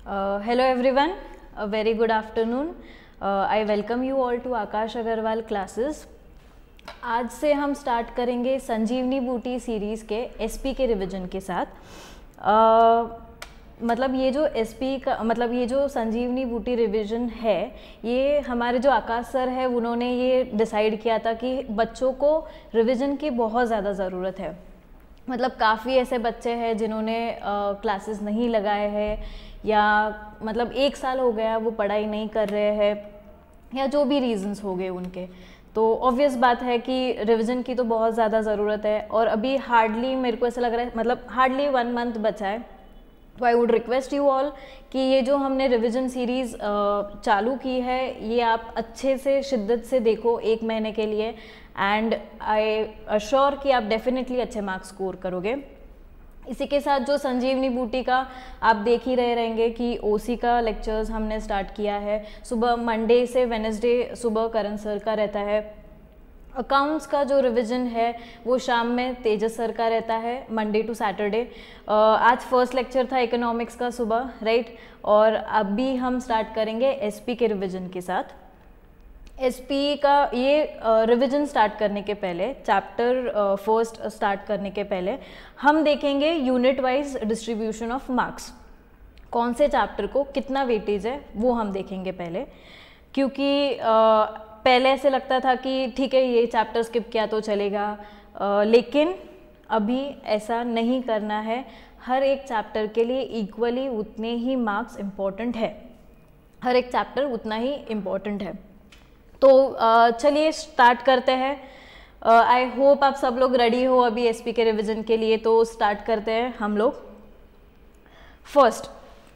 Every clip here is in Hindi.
Hello everyone, a very good afternoon. I welcome you all to Aakash Agarwal classes. आज से हम स्टार्ट करेंगे संजीवनी बूटी सीरीज़ के एसपी के रिवीजन के साथ. मतलब ये जो एसपी का मतलब ये जो संजीवनी बूटी रिवीजन है, ये हमारे जो आकाश सर है उन्होंने ये डिसाइड किया था कि बच्चों को रिवीजन की बहुत ज़्यादा ज़रूरत है. मतलब काफ़ी ऐसे बच्चे हैं जिन्होंने क्लासेस नहीं लगाए हैं या मतलब 1 साल हो गया वो पढ़ाई नहीं कर रहे हैं या जो भी रीजंस हो गए उनके. तो ऑब्वियस बात है कि रिवीजन की तो बहुत ज़्यादा ज़रूरत है और अभी हार्डली मेरे को ऐसा लग रहा है मतलब हार्डली 1 मंथ बचा है. तो I would request you all कि ये जो हमने रिवीजन सीरीज़ चालू की है ये आप अच्छे से शिद्दत से देखो 1 महीने के लिए एंड आई अश्योर कि आप डेफिनेटली अच्छे मार्क्स स्कोर करोगे. इसी के साथ जो संजीवनी बूटी का आप देख ही रहे रहेंगे कि ओसी का लेक्चर्स हमने स्टार्ट किया है. सुबह मंडे से वेडनेसडे सुबह करण सर का रहता है. अकाउंट्स का जो रिवीजन है वो शाम में तेजस सर का रहता है मंडे टू सैटरडे. आज फर्स्ट लेक्चर था इकोनॉमिक्स का सुबह, राइट. और अभी हम स्टार्ट करेंगे एसपी के रिवीजन के साथ. एसपी का ये रिवीजन स्टार्ट करने के पहले चैप्टर फर्स्ट स्टार्ट करने के पहले हम देखेंगे unit wise distribution of marks. कौन से चैप्टर को कितना वेटेज है वो हम देखेंगे पहले, क्योंकि पहले ऐसे लगता था कि ठीक है ये चैप्टर स्किप किया तो चलेगा, लेकिन अभी ऐसा नहीं करना है. हर एक चैप्टर के लिए इक्वली उतने ही मार्क्स इम्पॉर्टेंट है. हर एक चैप्टर उतना ही इम्पॉर्टेंट है. तो चलिए स्टार्ट करते हैं. आई होप आप सब लोग रेडी हो अभी एसपी के रिवीजन के लिए. तो स्टार्ट करते हैं हम लोग. फर्स्ट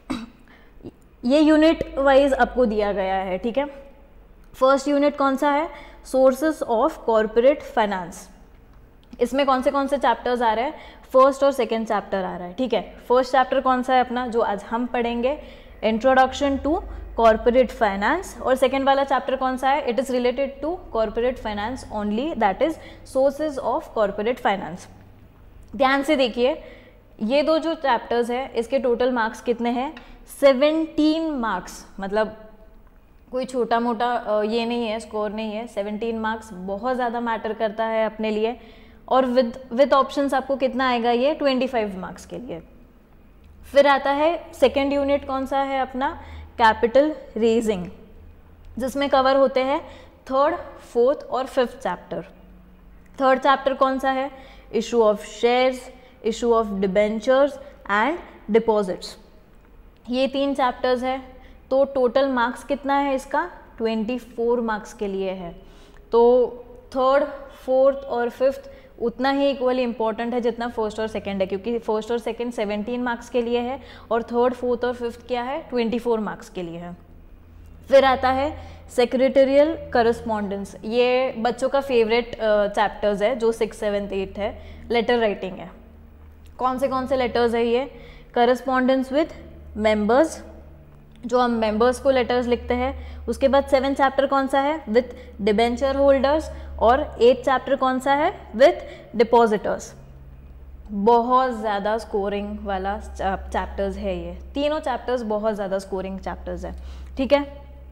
ये यूनिट वाइज आपको दिया गया है, ठीक है. फर्स्ट यूनिट कौन सा है? Sources of corporate finance. इसमें कौन से चैप्टर्स आ रहे हैं? फर्स्ट और सेकेंड चैप्टर आ रहा है, ठीक है. फर्स्ट चैप्टर कौन सा है अपना जो आज हम पढ़ेंगे? Introduction to corporate finance. और सेकेंड वाला चैप्टर कौन सा है? It is related to corporate finance only, that is sources of corporate finance. ध्यान से देखिए, ये दो जो चैप्टर्स है इसके टोटल मार्क्स कितने हैं? 17 मार्क्स. मतलब कोई छोटा मोटा ये नहीं है, स्कोर नहीं है. 17 मार्क्स बहुत ज़्यादा मैटर करता है अपने लिए. और विद ऑप्शंस आपको कितना आएगा? ये 25 मार्क्स के लिए. फिर आता है सेकेंड यूनिट कौन सा है अपना? कैपिटल रेजिंग, जिसमें कवर होते हैं थर्ड, फोर्थ और फिफ्थ चैप्टर. थर्ड चैप्टर कौन सा है? Issue of shares, issue of debentures and deposits. ये 3 चैप्टर्स है. तो टोटल मार्क्स कितना है इसका? 24 मार्क्स के लिए है. तो थर्ड, फोर्थ और फिफ्थ उतना ही इक्वली इंपॉर्टेंट है जितना फर्स्ट और सेकंड है, क्योंकि फर्स्ट और सेकंड 17 मार्क्स के लिए है और थर्ड, फोर्थ और फिफ्थ क्या है? 24 मार्क्स के लिए है. फिर आता है सेक्रेटरियल करस्पॉन्डेंस. ये बच्चों का फेवरेट चैप्टर्स है जो 6, 7, 8 है. लेटर राइटिंग है. कौन से लेटर्स है ये? करस्पॉन्डेंस विद मेंबर्स, जो हम मेंबर्स को लेटर्स लिखते हैं. उसके बाद 7 चैप्टर कौन सा है? With debenture holders. और 8 चैप्टर कौन सा है? With depositors. बहुत ज़्यादा स्कोरिंग वाला चैप्टर्स है ये. तीनों चैप्टर्स बहुत ज़्यादा स्कोरिंग चैप्टर्स है, ठीक है.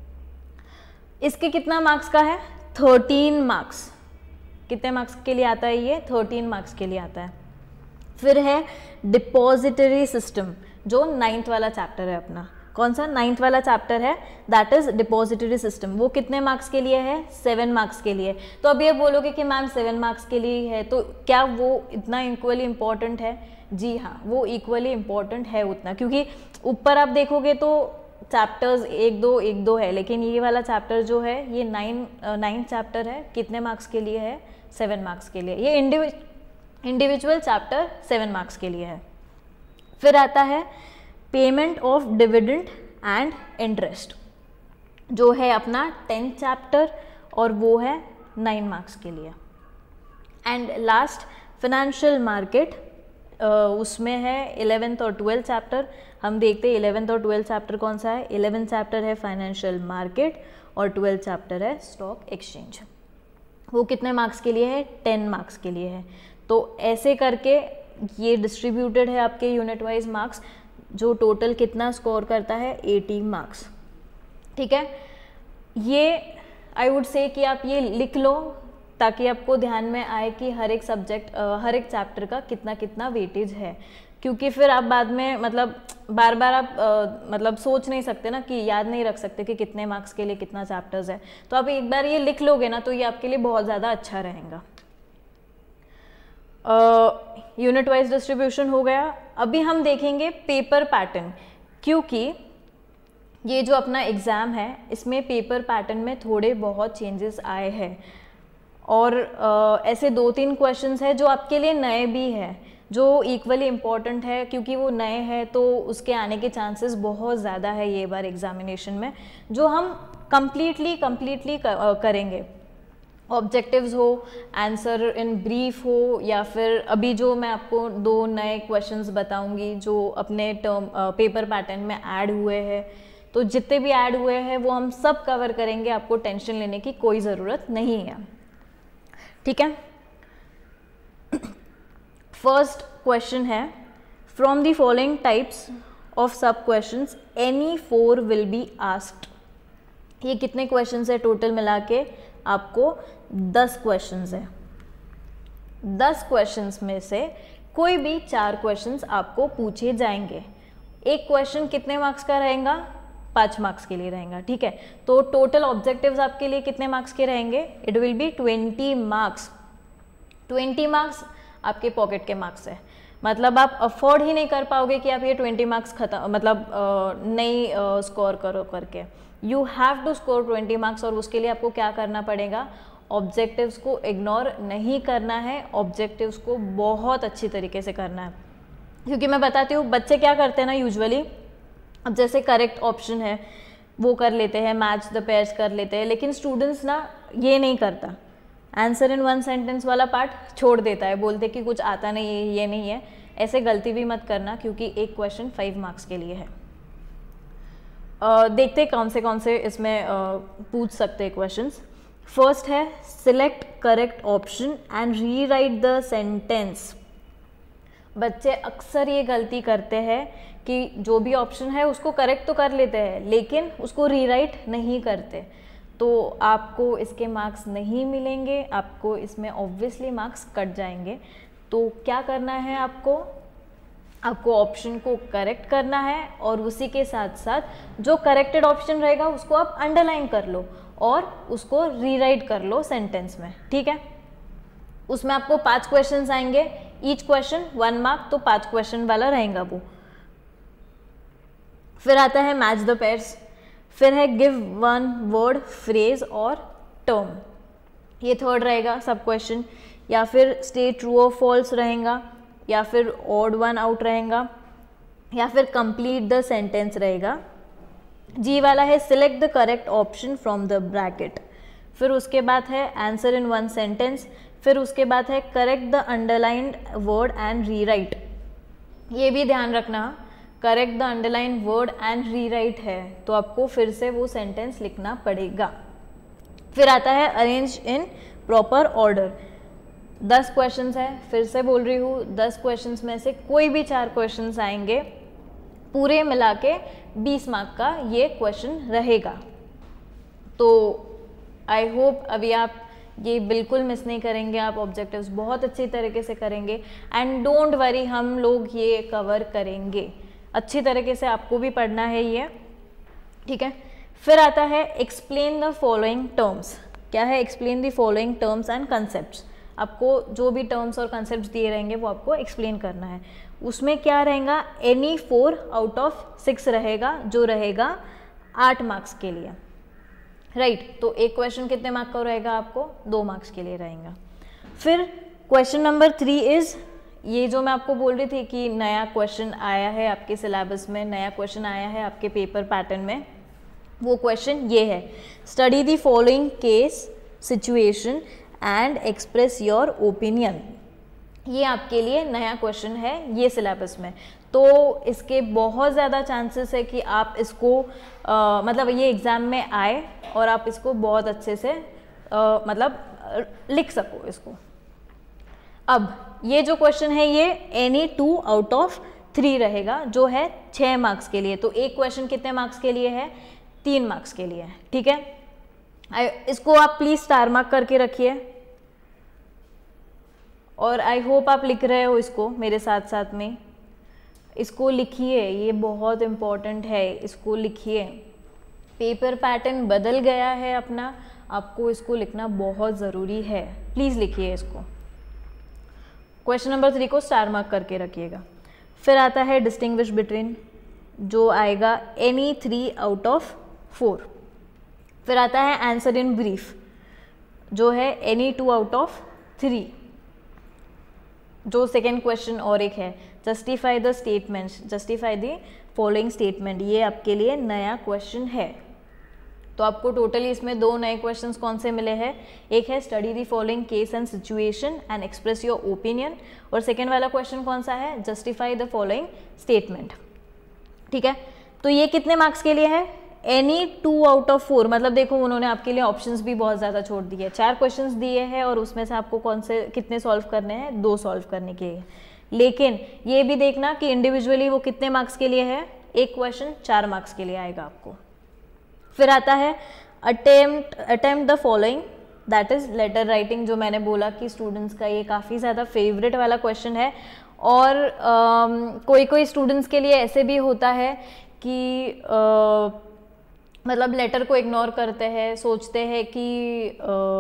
इसके कितना मार्क्स का है? 13 मार्क्स. कितने मार्क्स के लिए आता है ये? 13 मार्क्स के लिए आता है. फिर है डिपॉजिटरी सिस्टम, जो 9th वाला चैप्टर है अपना. कौन सा? 9th वाला चैप्टर है, दैट इज डिपॉजिटरी सिस्टम. वो कितने मार्क्स के लिए है? 7 मार्क्स के लिए. तो अब ये बोलोगे कि मैम 7 मार्क्स के लिए है तो क्या वो इतना इक्वली इम्पॉर्टेंट है? जी हाँ, वो इक्वली इम्पॉर्टेंट है उतना, क्योंकि ऊपर आप देखोगे तो चैप्टर्स 1-2 है, लेकिन ये वाला चैप्टर जो है ये 9 चैप्टर है. कितने मार्क्स के लिए है? 7 मार्क्स के लिए. ये इंडिविजुअल चैप्टर 7 मार्क्स के लिए है. फिर आता है payment of dividend and interest, जो है अपना 10th चैप्टर और वो है 9 मार्क्स के लिए. एंड लास्ट फाइनेंशियल मार्केट, उसमें है 11th और 12th चैप्टर. हम देखते हैं 11th और 12th चैप्टर कौन सा है. 11th चैप्टर है फाइनेंशियल मार्केट और 12th चैप्टर है स्टॉक एक्सचेंज. वो कितने मार्क्स के लिए है? 10 मार्क्स के लिए है. तो ऐसे करके ये डिस्ट्रीब्यूटेड है आपके यूनिट वाइज मार्क्स. जो टोटल कितना स्कोर करता है 80 मार्क्स। ठीक है, ये आई वुड से कि आप ये लिख लो ताकि आपको ध्यान में आए कि हर एक सब्जेक्ट हर एक चैप्टर का कितना कितना वेटेज है, क्योंकि फिर आप बाद में मतलब बार बार आप मतलब सोच नहीं सकते ना कि याद नहीं रख सकते कि कितने मार्क्स के लिए कितना चैप्टर्स है। तो आप एक बार ये लिख लोगे ना तो ये आपके लिए बहुत ज़्यादा अच्छा रहेगा। यूनिट वाइज डिस्ट्रीब्यूशन हो गया। अभी हम देखेंगे पेपर पैटर्न, क्योंकि ये जो अपना एग्ज़ाम है इसमें पेपर पैटर्न में थोड़े बहुत चेंजेस आए हैं और ऐसे 2-3 क्वेश्चंस हैं जो आपके लिए नए भी हैं, जो इक्वली इम्पॉर्टेंट है, क्योंकि वो नए हैं तो उसके आने के चांसेस बहुत ज़्यादा है ये बार एग्जामिनेशन में, जो हम कम्प्लीटली करेंगे। ऑब्जेक्टिव्स हो, आंसर इन ब्रीफ हो, या फिर अभी जो मैं आपको 2 नए क्वेश्चंस बताऊंगी जो अपने टर्म पेपर पैटर्न में ऐड हुए हैं, तो जितने भी ऐड हुए हैं वो हम सब कवर करेंगे, आपको टेंशन लेने की कोई ज़रूरत नहीं है। ठीक है, फर्स्ट क्वेश्चन है, from the following types of sub questions any 4 will be asked. ये कितने क्वेश्चंस है टोटल मिला के? आपको 10 क्वेश्चंस है। 10 क्वेश्चंस में से कोई भी 4 क्वेश्चंस आपको पूछे जाएंगे। एक क्वेश्चन कितने मार्क्स का रहेगा? 5 मार्क्स के लिए रहेगा। ठीक है, तो टोटल ऑब्जेक्टिव्स आपके लिए कितने मार्क्स के रहेंगे? It will be 20 marks. 20 marks आपके पॉकेट के मार्क्स है, मतलब आप अफोर्ड ही नहीं कर पाओगे कि आप ये 20 मार्क्स खत्म मतलब नहीं स्कोर करो करके। You have to score 20 marks, और उसके लिए आपको क्या करना पड़ेगा? ऑब्जेक्टिव्स को इग्नोर नहीं करना है, ऑब्जेक्टिव्स को बहुत अच्छी तरीके से करना है। क्योंकि मैं बताती हूँ बच्चे क्या करते हैं ना यूजुअली, अब जैसे करेक्ट ऑप्शन है वो कर लेते हैं, मैच द पेयर्स कर लेते हैं, लेकिन स्टूडेंट्स ना ये नहीं करता, आंसर इन 1 सेंटेंस वाला पार्ट छोड़ देता है, बोलते कि कुछ आता नहीं है, ये नहीं है। ऐसे गलती भी मत करना, क्योंकि एक क्वेश्चन 5 मार्क्स के लिए है। देखते हैं कौन से इसमें पूछ सकते हैं क्वेश्चंस। फर्स्ट है, select correct option and rewrite the sentence. बच्चे अक्सर ये गलती करते हैं कि जो भी ऑप्शन है उसको करेक्ट तो कर लेते हैं, लेकिन उसको रीराइट नहीं करते, तो आपको इसके मार्क्स नहीं मिलेंगे, आपको इसमें ऑब्वियसली मार्क्स कट जाएंगे। तो क्या करना है आपको ऑप्शन को करेक्ट करना है, और उसी के साथ साथ जो करेक्टेड ऑप्शन रहेगा उसको आप अंडरलाइन कर लो और उसको रीराइट कर लो सेंटेंस में। ठीक है, उसमें आपको 5 क्वेश्चंस आएंगे, ईच क्वेश्चन 1 मार्क, तो 5 क्वेश्चन वाला रहेगा वो। फिर आता है मैच द पेयर्स, फिर है गिव 1 वर्ड, फ्रेज और टर्म, ये थर्ड रहेगा सब क्वेश्चन, या फिर स्टे ट्रू और फॉल्स रहेगा, या फिर ऑड 1 आउट रहेगा, या फिर कंप्लीट द सेंटेंस रहेगा। जी वाला है select the correct option from the bracket, फिर उसके बाद है आंसर इन 1 सेंटेंस, फिर उसके बाद है correct the underlined word and rewrite. ये भी ध्यान रखना, correct the underline word and rewrite है तो आपको फिर से वो सेंटेंस लिखना पड़ेगा। फिर आता है arrange in proper order. 10 questions है, फिर से बोल रही हूँ 10 क्वेश्चंस में से कोई भी 4 क्वेश्चंस आएंगे, पूरे मिला के 20 मार्क का ये क्वेश्चन रहेगा। तो आई होप अभी आप ये बिल्कुल मिस नहीं करेंगे, आप ऑब्जेक्टिव्स बहुत अच्छी तरीके से करेंगे, एंड डोंट वरी, हम लोग ये कवर करेंगे अच्छी तरीके से, आपको भी पढ़ना है ये। ठीक है, फिर आता है एक्सप्लेन द फॉलोइंग टर्म्स। क्या है? Explain the following terms and concepts. आपको जो भी टर्म्स और कंसेप्ट्स दिए रहेंगे वो आपको एक्सप्लेन करना है। उसमें क्या रहेगा? एनी 4 आउट ऑफ 6 रहेगा, जो रहेगा 8 मार्क्स के लिए, राइट। तो एक क्वेश्चन कितने मार्क का रहेगा? आपको 2 मार्क्स के लिए रहेगा। फिर क्वेश्चन नंबर 3 इज, ये जो मैं आपको बोल रही थी कि नया क्वेश्चन आया है आपके सिलेबस में, नया क्वेश्चन आया है आपके पेपर पैटर्न में, वो क्वेश्चन ये है, study the following case situation and express your opinion. ये आपके लिए नया क्वेश्चन है ये सिलेबस में, तो इसके बहुत ज़्यादा चांसेस है कि आप इसको मतलब ये एग्ज़ाम में आए और आप इसको बहुत अच्छे से मतलब लिख सको इसको। अब ये जो क्वेश्चन है ये एनी 2 आउट ऑफ 3 रहेगा जो है 6 मार्क्स के लिए। तो एक क्वेश्चन कितने मार्क्स के लिए है? 3 मार्क्स के लिए है, ठीक है। इसको आप प्लीज स्टार मार्क करके रखिए और आई होप आप लिख रहे हो इसको मेरे साथ साथ में। इसको लिखिए, ये बहुत इम्पॉर्टेंट है, इसको लिखिए। पेपर पैटर्न बदल गया है अपना, आपको इसको लिखना बहुत ज़रूरी है, प्लीज़ लिखिए इसको। क्वेश्चन नंबर 3 को स्टार मार्क करके रखिएगा। फिर आता है डिस्टिंग्विश बिटवीन, जो आएगा एनी 3 आउट ऑफ 4। फिर आता है आंसर इन ब्रीफ, जो है एनी 2 आउट ऑफ 3, जो सेकेंड क्वेश्चन और एक है justify the statements, justify the following statement, ये आपके लिए नया क्वेश्चन है। तो आपको टोटली इसमें 2 नए क्वेश्चंस कौन से मिले हैं? एक है study the following case and situation and express your opinion, और सेकेंड वाला क्वेश्चन कौन सा है? जस्टिफाई द फॉलोइंग स्टेटमेंट, ठीक है। तो ये कितने मार्क्स के लिए है? एनी 2 आउट ऑफ 4, मतलब देखो उन्होंने आपके लिए ऑप्शंस भी बहुत ज़्यादा छोड़ दिए, 4 क्वेश्चंस दिए हैं और उसमें से आपको कौन से कितने सॉल्व करने हैं? 2 सॉल्व करने के लिए। लेकिन ये भी देखना कि इंडिविजुअली वो कितने मार्क्स के लिए है? एक क्वेश्चन 4 मार्क्स के लिए आएगा आपको। फिर आता है attempt the following, that is letter writing, जो मैंने बोला कि स्टूडेंट्स का ये काफ़ी ज़्यादा फेवरेट वाला क्वेश्चन है। और कोई कोई स्टूडेंट्स के लिए ऐसे भी होता है कि मतलब लेटर को इग्नोर करते हैं, सोचते हैं कि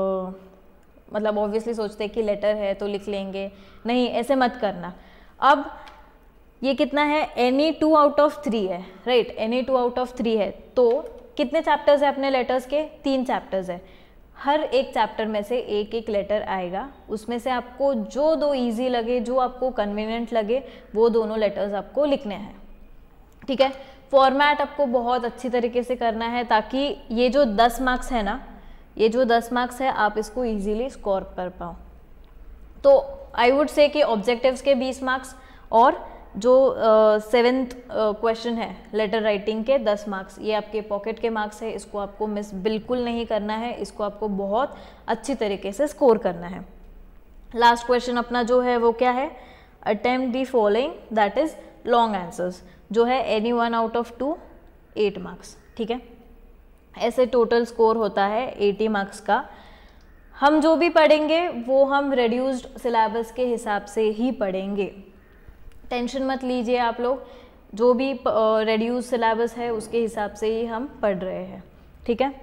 मतलब ऑब्वियसली सोचते हैं कि लेटर है तो लिख लेंगे, नहीं ऐसे मत करना। अब ये कितना है? एनी 2 आउट ऑफ 3 है, राइट, एनी 2 आउट ऑफ 3 है। तो कितने चैप्टर्स है अपने लेटर्स के? 3 चैप्टर्स है। हर एक चैप्टर में से एक एक लेटर आएगा, उसमें से आपको जो 2 ईजी लगे, जो आपको कन्वीनियंट लगे, वो दोनों लेटर्स आपको लिखने हैं, ठीक है। फॉर्मेट आपको बहुत अच्छी तरीके से करना है ताकि ये जो 10 मार्क्स है ना, ये जो 10 मार्क्स है आप इसको इजीली स्कोर कर पाओ। तो आई वुड से कि ऑब्जेक्टिव्स के 20 मार्क्स और जो 7th क्वेश्चन है लेटर राइटिंग के 10 मार्क्स, ये आपके पॉकेट के मार्क्स है, इसको आपको मिस बिल्कुल नहीं करना है, इसको आपको बहुत अच्छी तरीके से स्कोर करना है। लास्ट क्वेश्चन अपना जो है वो क्या है? Attempt the following, that is long answers, जो है एनी 1 आउट ऑफ 2, 8 मार्क्स, ठीक है। ऐसे टोटल स्कोर होता है 80 मार्क्स का। हम जो भी पढ़ेंगे वो हम रेड्यूस्ड सिलेबस के हिसाब से ही पढ़ेंगे, टेंशन मत लीजिए आप लोग, जो भी रेड्यूस सिलेबस है उसके हिसाब से ही हम पढ़ रहे हैं, ठीक है।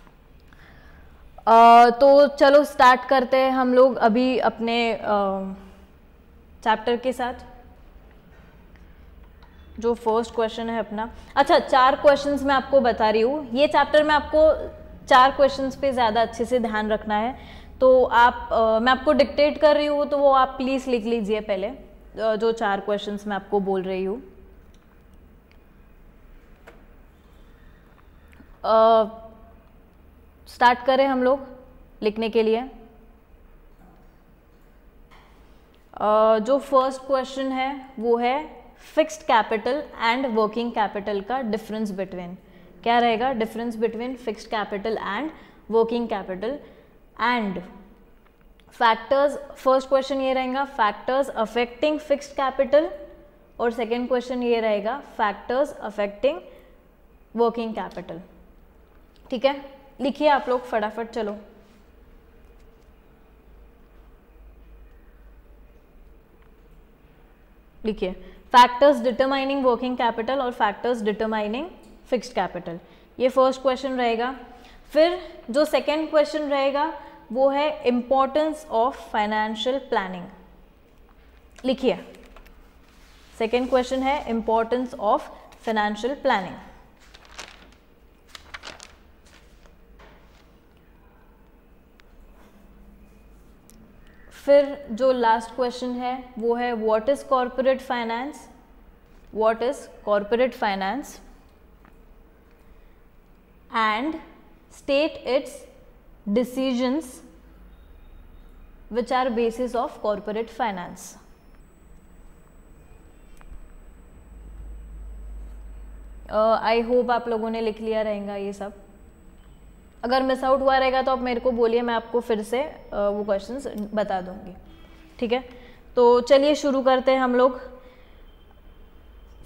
तो चलो स्टार्ट करते हैं हम लोग अभी अपने चैप्टर के साथ। जो फर्स्ट क्वेश्चन है अपना, अच्छा 4 क्वेश्चंस मैं आपको बता रही हूँ, ये चैप्टर में आपको 4 क्वेश्चंस पे ज़्यादा अच्छे से ध्यान रखना है। तो आप मैं आपको डिक्टेट कर रही हूँ तो वो आप प्लीज़ लिख लीजिए पहले, जो 4 क्वेश्चंस मैं आपको बोल रही हूँ। स्टार्ट करें हम लोग लिखने के लिए। जो फर्स्ट क्वेश्चन है वो है fixed capital and working capital का डिफरेंस बिटवीन, क्या रहेगा? Difference between fixed capital and working capital and factors. First question ये रहेगा फैक्टर्स अफेक्टिंग फिक्स्ड कैपिटल, और सेकेंड क्वेश्चन ये रहेगा फैक्टर्स अफेक्टिंग वर्किंग कैपिटल, ठीक है। लिखिए आप लोग फटाफट, चलो लिखिए फैक्टर्स डिटरमाइनिंग वर्किंग कैपिटल और फैक्टर्स डिटरमाइनिंग फिक्स्ड कैपिटल, ये फर्स्ट क्वेश्चन रहेगा। फिर जो सेकेंड क्वेश्चन रहेगा वो है इम्पोर्टेंस ऑफ फाइनेंशियल प्लानिंग। लिखिए सेकेंड क्वेश्चन है इम्पोर्टेंस ऑफ फाइनेंशियल प्लानिंग। फिर जो लास्ट क्वेश्चन है वो है what is corporate finance, what is corporate finance and state its decisions which are basis of corporate finance। I hope आप लोगों ने लिख लिया रहेगा ये सब। अगर मिस आउट हुआ रहेगा तो आप मेरे को बोलिए, मैं आपको फिर से वो क्वेश्चंस बता दूंगी, ठीक है। तो चलिए शुरू करते हैं हम लोग।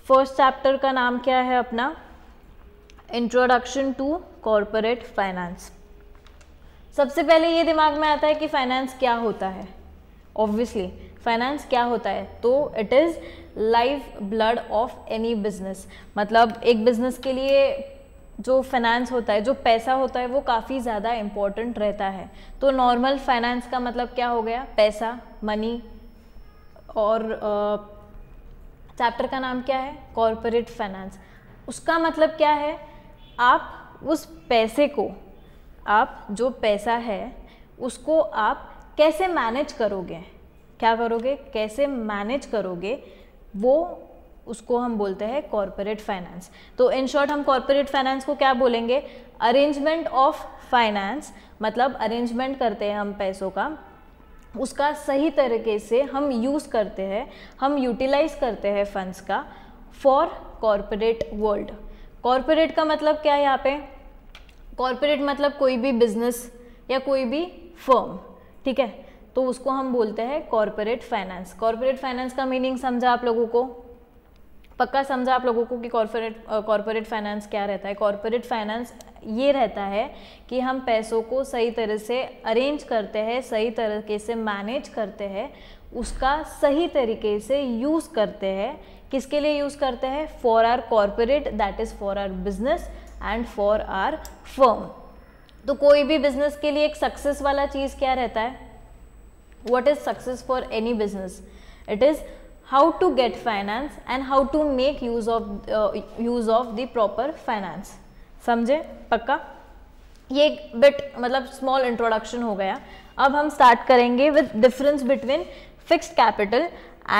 फर्स्ट चैप्टर का नाम क्या है अपना? Introduction to corporate finance. सबसे पहले ये दिमाग में आता है कि फाइनेंस क्या होता है। ऑब्वियसली फाइनेंस क्या होता है, तो it is life blood of any business. मतलब एक बिजनेस के लिए जो फाइनेंस होता है, जो पैसा होता है, वो काफ़ी ज़्यादा इम्पोर्टेंट रहता है। तो नॉर्मल फाइनेंस का मतलब क्या हो गया? पैसा, मनी। और चैप्टर का नाम क्या है? Corporate finance. उसका मतलब क्या है? आप उस पैसे को, आप जो पैसा है उसको आप कैसे मैनेज करोगे, क्या करोगे, कैसे मैनेज करोगे, वो उसको हम बोलते हैं कॉरपोरेट फाइनेंस। तो इन शॉर्ट हम कॉरपोरेट फाइनेंस को क्या बोलेंगे? Arrangement of finance. मतलब अरेंजमेंट करते हैं हम पैसों का, उसका सही तरीके से हम यूज़ करते हैं, हम यूटिलाइज करते हैं फंड्स का फॉर कॉरपोरेट वर्ल्ड। कॉरपोरेट का मतलब क्या है यहाँ पे? कॉरपोरेट मतलब कोई भी बिजनेस या कोई भी फर्म, ठीक है, तो उसको हम बोलते हैं कॉरपोरेट फाइनेंस। कॉरपोरेट फाइनेंस का मीनिंग समझा आप लोगों को? पक्का समझा आप लोगों को कि कॉरपोरेट फाइनेंस क्या रहता है? कॉरपोरेट फाइनेंस ये रहता है कि हम पैसों को सही तरह से अरेंज करते हैं, सही तरीके से मैनेज करते हैं, उसका सही तरीके से यूज़ करते हैं। किसके लिए यूज़ करते हैं? For our corporate, that is for our business and for our firm. तो कोई भी बिजनेस के लिए एक सक्सेस वाला चीज़ क्या रहता है? What is success for any business? It is how to get finance and how to make use of the proper finance। समझे? पक्का? ये एक बिट मतलब स्मॉल इंट्रोडक्शन हो गया। अब हम स्टार्ट करेंगे with difference between fixed capital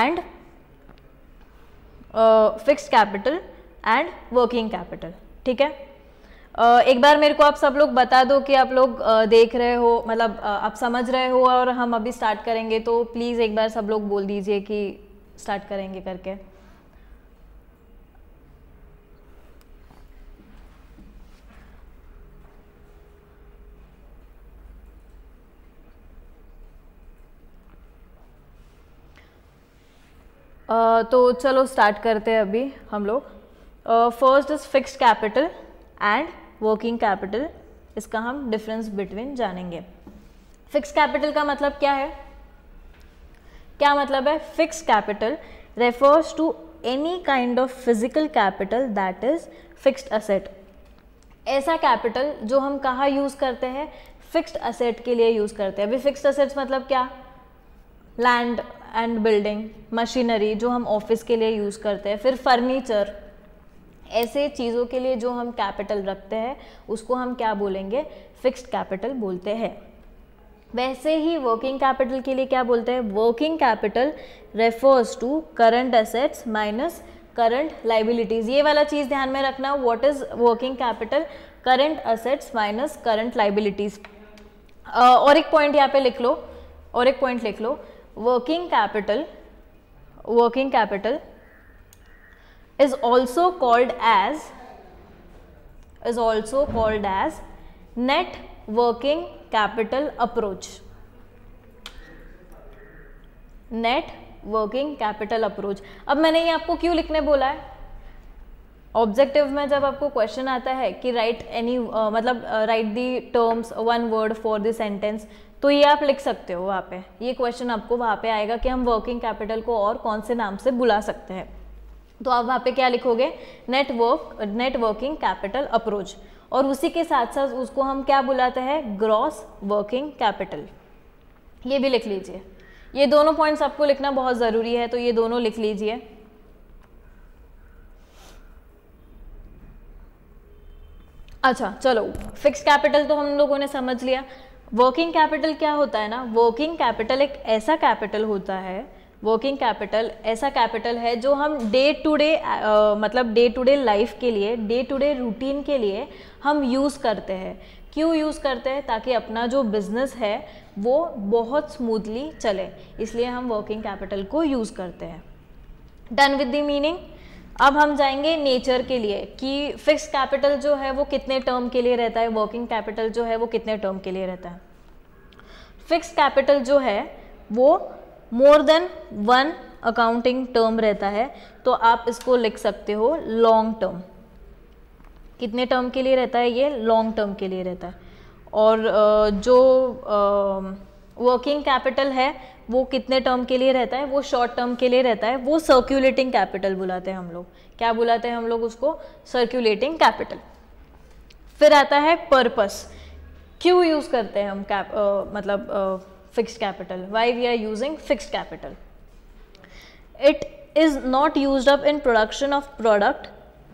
and working capital. ठीक है, एक बार मेरे को आप सब लोग बता दो कि आप लोग देख रहे हो, मतलब आप समझ रहे हो, और हम अभी स्टार्ट करेंगे, तो प्लीज़ एक बार सब लोग बोल दीजिए कि स्टार्ट करेंगे करके। तो चलो स्टार्ट करते हैं अभी हम लोग। First is fixed capital and working capital. इसका हम डिफरेंस बिटवीन जानेंगे। फिक्स्ड कैपिटल का मतलब क्या है? क्या मतलब है? Fixed capital refers to any kind of physical capital that is fixed asset. ऐसा कैपिटल जो हम कहाँ यूज़ करते हैं? फिक्स्ड असेट के लिए यूज़ करते हैं। अभी फिक्स्ड असेट्स मतलब क्या? लैंड एंड बिल्डिंग, मशीनरी जो हम ऑफिस के लिए यूज़ करते हैं, फिर फर्नीचर, ऐसे चीज़ों के लिए जो हम कैपिटल रखते हैं उसको हम क्या बोलेंगे? फिक्स्ड कैपिटल बोलते हैं। वैसे ही वर्किंग कैपिटल के लिए क्या बोलते हैं? Working capital refers to current assets minus current liabilities. ये वाला चीज़ ध्यान में रखना। What is working capital? Current assets minus current liabilities. और एक पॉइंट यहाँ पे लिख लो, और एक पॉइंट लिख लो। Working capital is also called as net working capital approach। Net working capital approach. अब मैंने ये आपको क्यों लिखने बोला है? ऑब्जेक्टिव में जब आपको क्वेश्चन आता है कि राइट एनी मतलब write the terms one word for the sentence, तो ये आप लिख सकते हो वहाँ पे। ये क्वेश्चन आपको वहाँ पे आएगा कि हम वर्किंग कैपिटल को और कौन से नाम से बुला सकते हैं, तो आप वहाँ पे क्या लिखोगे? Net working capital approach. और उसी के साथ साथ उसको हम क्या बुलाते हैं? Gross working capital. ये भी लिख लीजिए। ये दोनों पॉइंट्स आपको लिखना बहुत ज़रूरी है, तो ये दोनों लिख लीजिए। अच्छा चलो, फिक्स्ड कैपिटल तो हम लोगों ने समझ लिया। वर्किंग कैपिटल क्या होता है ना? वर्किंग कैपिटल एक ऐसा कैपिटल होता है, वर्किंग कैपिटल ऐसा कैपिटल है जो हम डे टू डे मतलब डे टू डे लाइफ के लिए, डे टू डे रूटीन के लिए हम यूज़ करते हैं। क्यों यूज़ करते हैं? ताकि अपना जो बिजनेस है वो बहुत स्मूथली चले, इसलिए हम वर्किंग कैपिटल को यूज़ करते हैं। Done with the meaning. अब हम जाएंगे नेचर के लिए कि फिक्स्ड कैपिटल जो है वो कितने टर्म के लिए रहता है, वर्किंग कैपिटल जो है वो कितने टर्म के लिए रहता है। फिक्स्ड कैपिटल जो है वो मोर देन 1 अकाउंटिंग टर्म रहता है तो आप इसको लिख सकते हो लॉन्ग टर्म। कितने टर्म के लिए रहता है? ये लॉन्ग टर्म के लिए रहता है। और जो वर्किंग कैपिटल है वो कितने टर्म के लिए रहता है? वो शॉर्ट टर्म के लिए रहता है। वो सर्कुलेटिंग कैपिटल बुलाते हैं हम लोग। क्या बुलाते हैं हम लोग उसको? Circulating capital. फिर आता है पर्पस। क्यों यूज़ करते हैं हम मतलब fixed capital? Why we are using fixed capital? It is not used up in production of product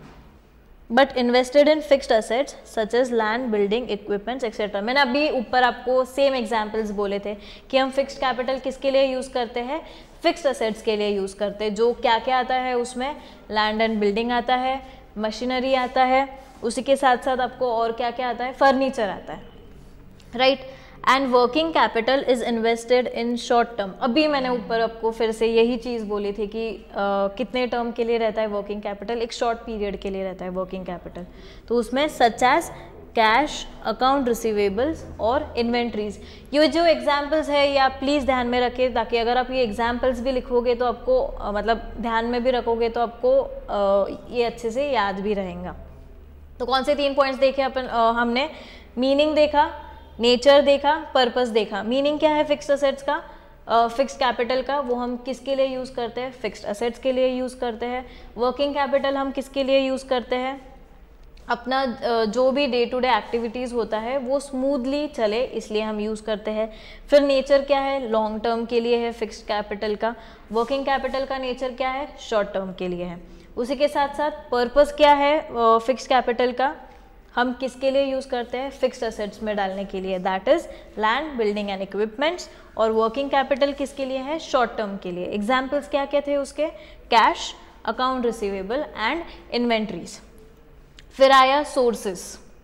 but invested in fixed assets such as land, building, equipments etcetera. मैंने अभी ऊपर आपको सेम एग्जाम्पल्स बोले थे कि हम फिक्स्ड कैपिटल किसके लिए यूज़ करते हैं? फिक्स्ड असेट्स के लिए यूज़ करते हैं। जो क्या क्या आता है उसमें? लैंड एंड बिल्डिंग आता है, मशीनरी आता है, उसी के साथ साथ आपको और क्या क्या आता है? फर्नीचर आता है, right. And working capital is invested in short term. अभी मैंने ऊपर आपको फिर से यही चीज़ बोली थी कि कितने टर्म के लिए रहता है वर्किंग कैपिटल? एक शॉर्ट पीरियड के लिए रहता है वर्किंग कैपिटल। तो उसमें such as cash, account receivables और इन्वेंट्रीज। ये जो एग्जाम्पल्स है ये आप प्लीज़ ध्यान में रखें, ताकि अगर आप ये एग्जाम्पल्स भी लिखोगे तो आपको मतलब ध्यान में भी रखोगे तो आपको ये अच्छे से याद भी रहेगा। तो कौन से 3 पॉइंट्स देखे अपन? हमने मीनिंग देखा, नेचर देखा, पर्पस देखा। मीनिंग क्या है फिक्स्ड असेट्स का? फिक्स्ड कैपिटल का वो हम किसके लिए यूज़ करते हैं? फिक्स्ड असेट्स के लिए यूज़ करते हैं। वर्किंग कैपिटल हम किसके लिए यूज़ करते हैं? अपना जो भी डे टू डे एक्टिविटीज़ होता है वो स्मूथली चले इसलिए हम यूज़ करते हैं। फिर नेचर क्या है? लॉन्ग टर्म के लिए है फिक्स्ड कैपिटल का। वर्किंग कैपिटल का नेचर क्या है? शॉर्ट टर्म के लिए है। उसी के साथ साथ पर्पस क्या है फिक्स्ड कैपिटल का? हम किसके लिए यूज़ करते हैं? फिक्स्ड असेट्स में डालने के लिए, that is land, building and equipments. और वर्किंग कैपिटल किसके लिए है? शॉर्ट टर्म के लिए। एग्जाम्पल्स क्या क्या थे उसके? Cash, account receivable and inventories. फिर आया sources.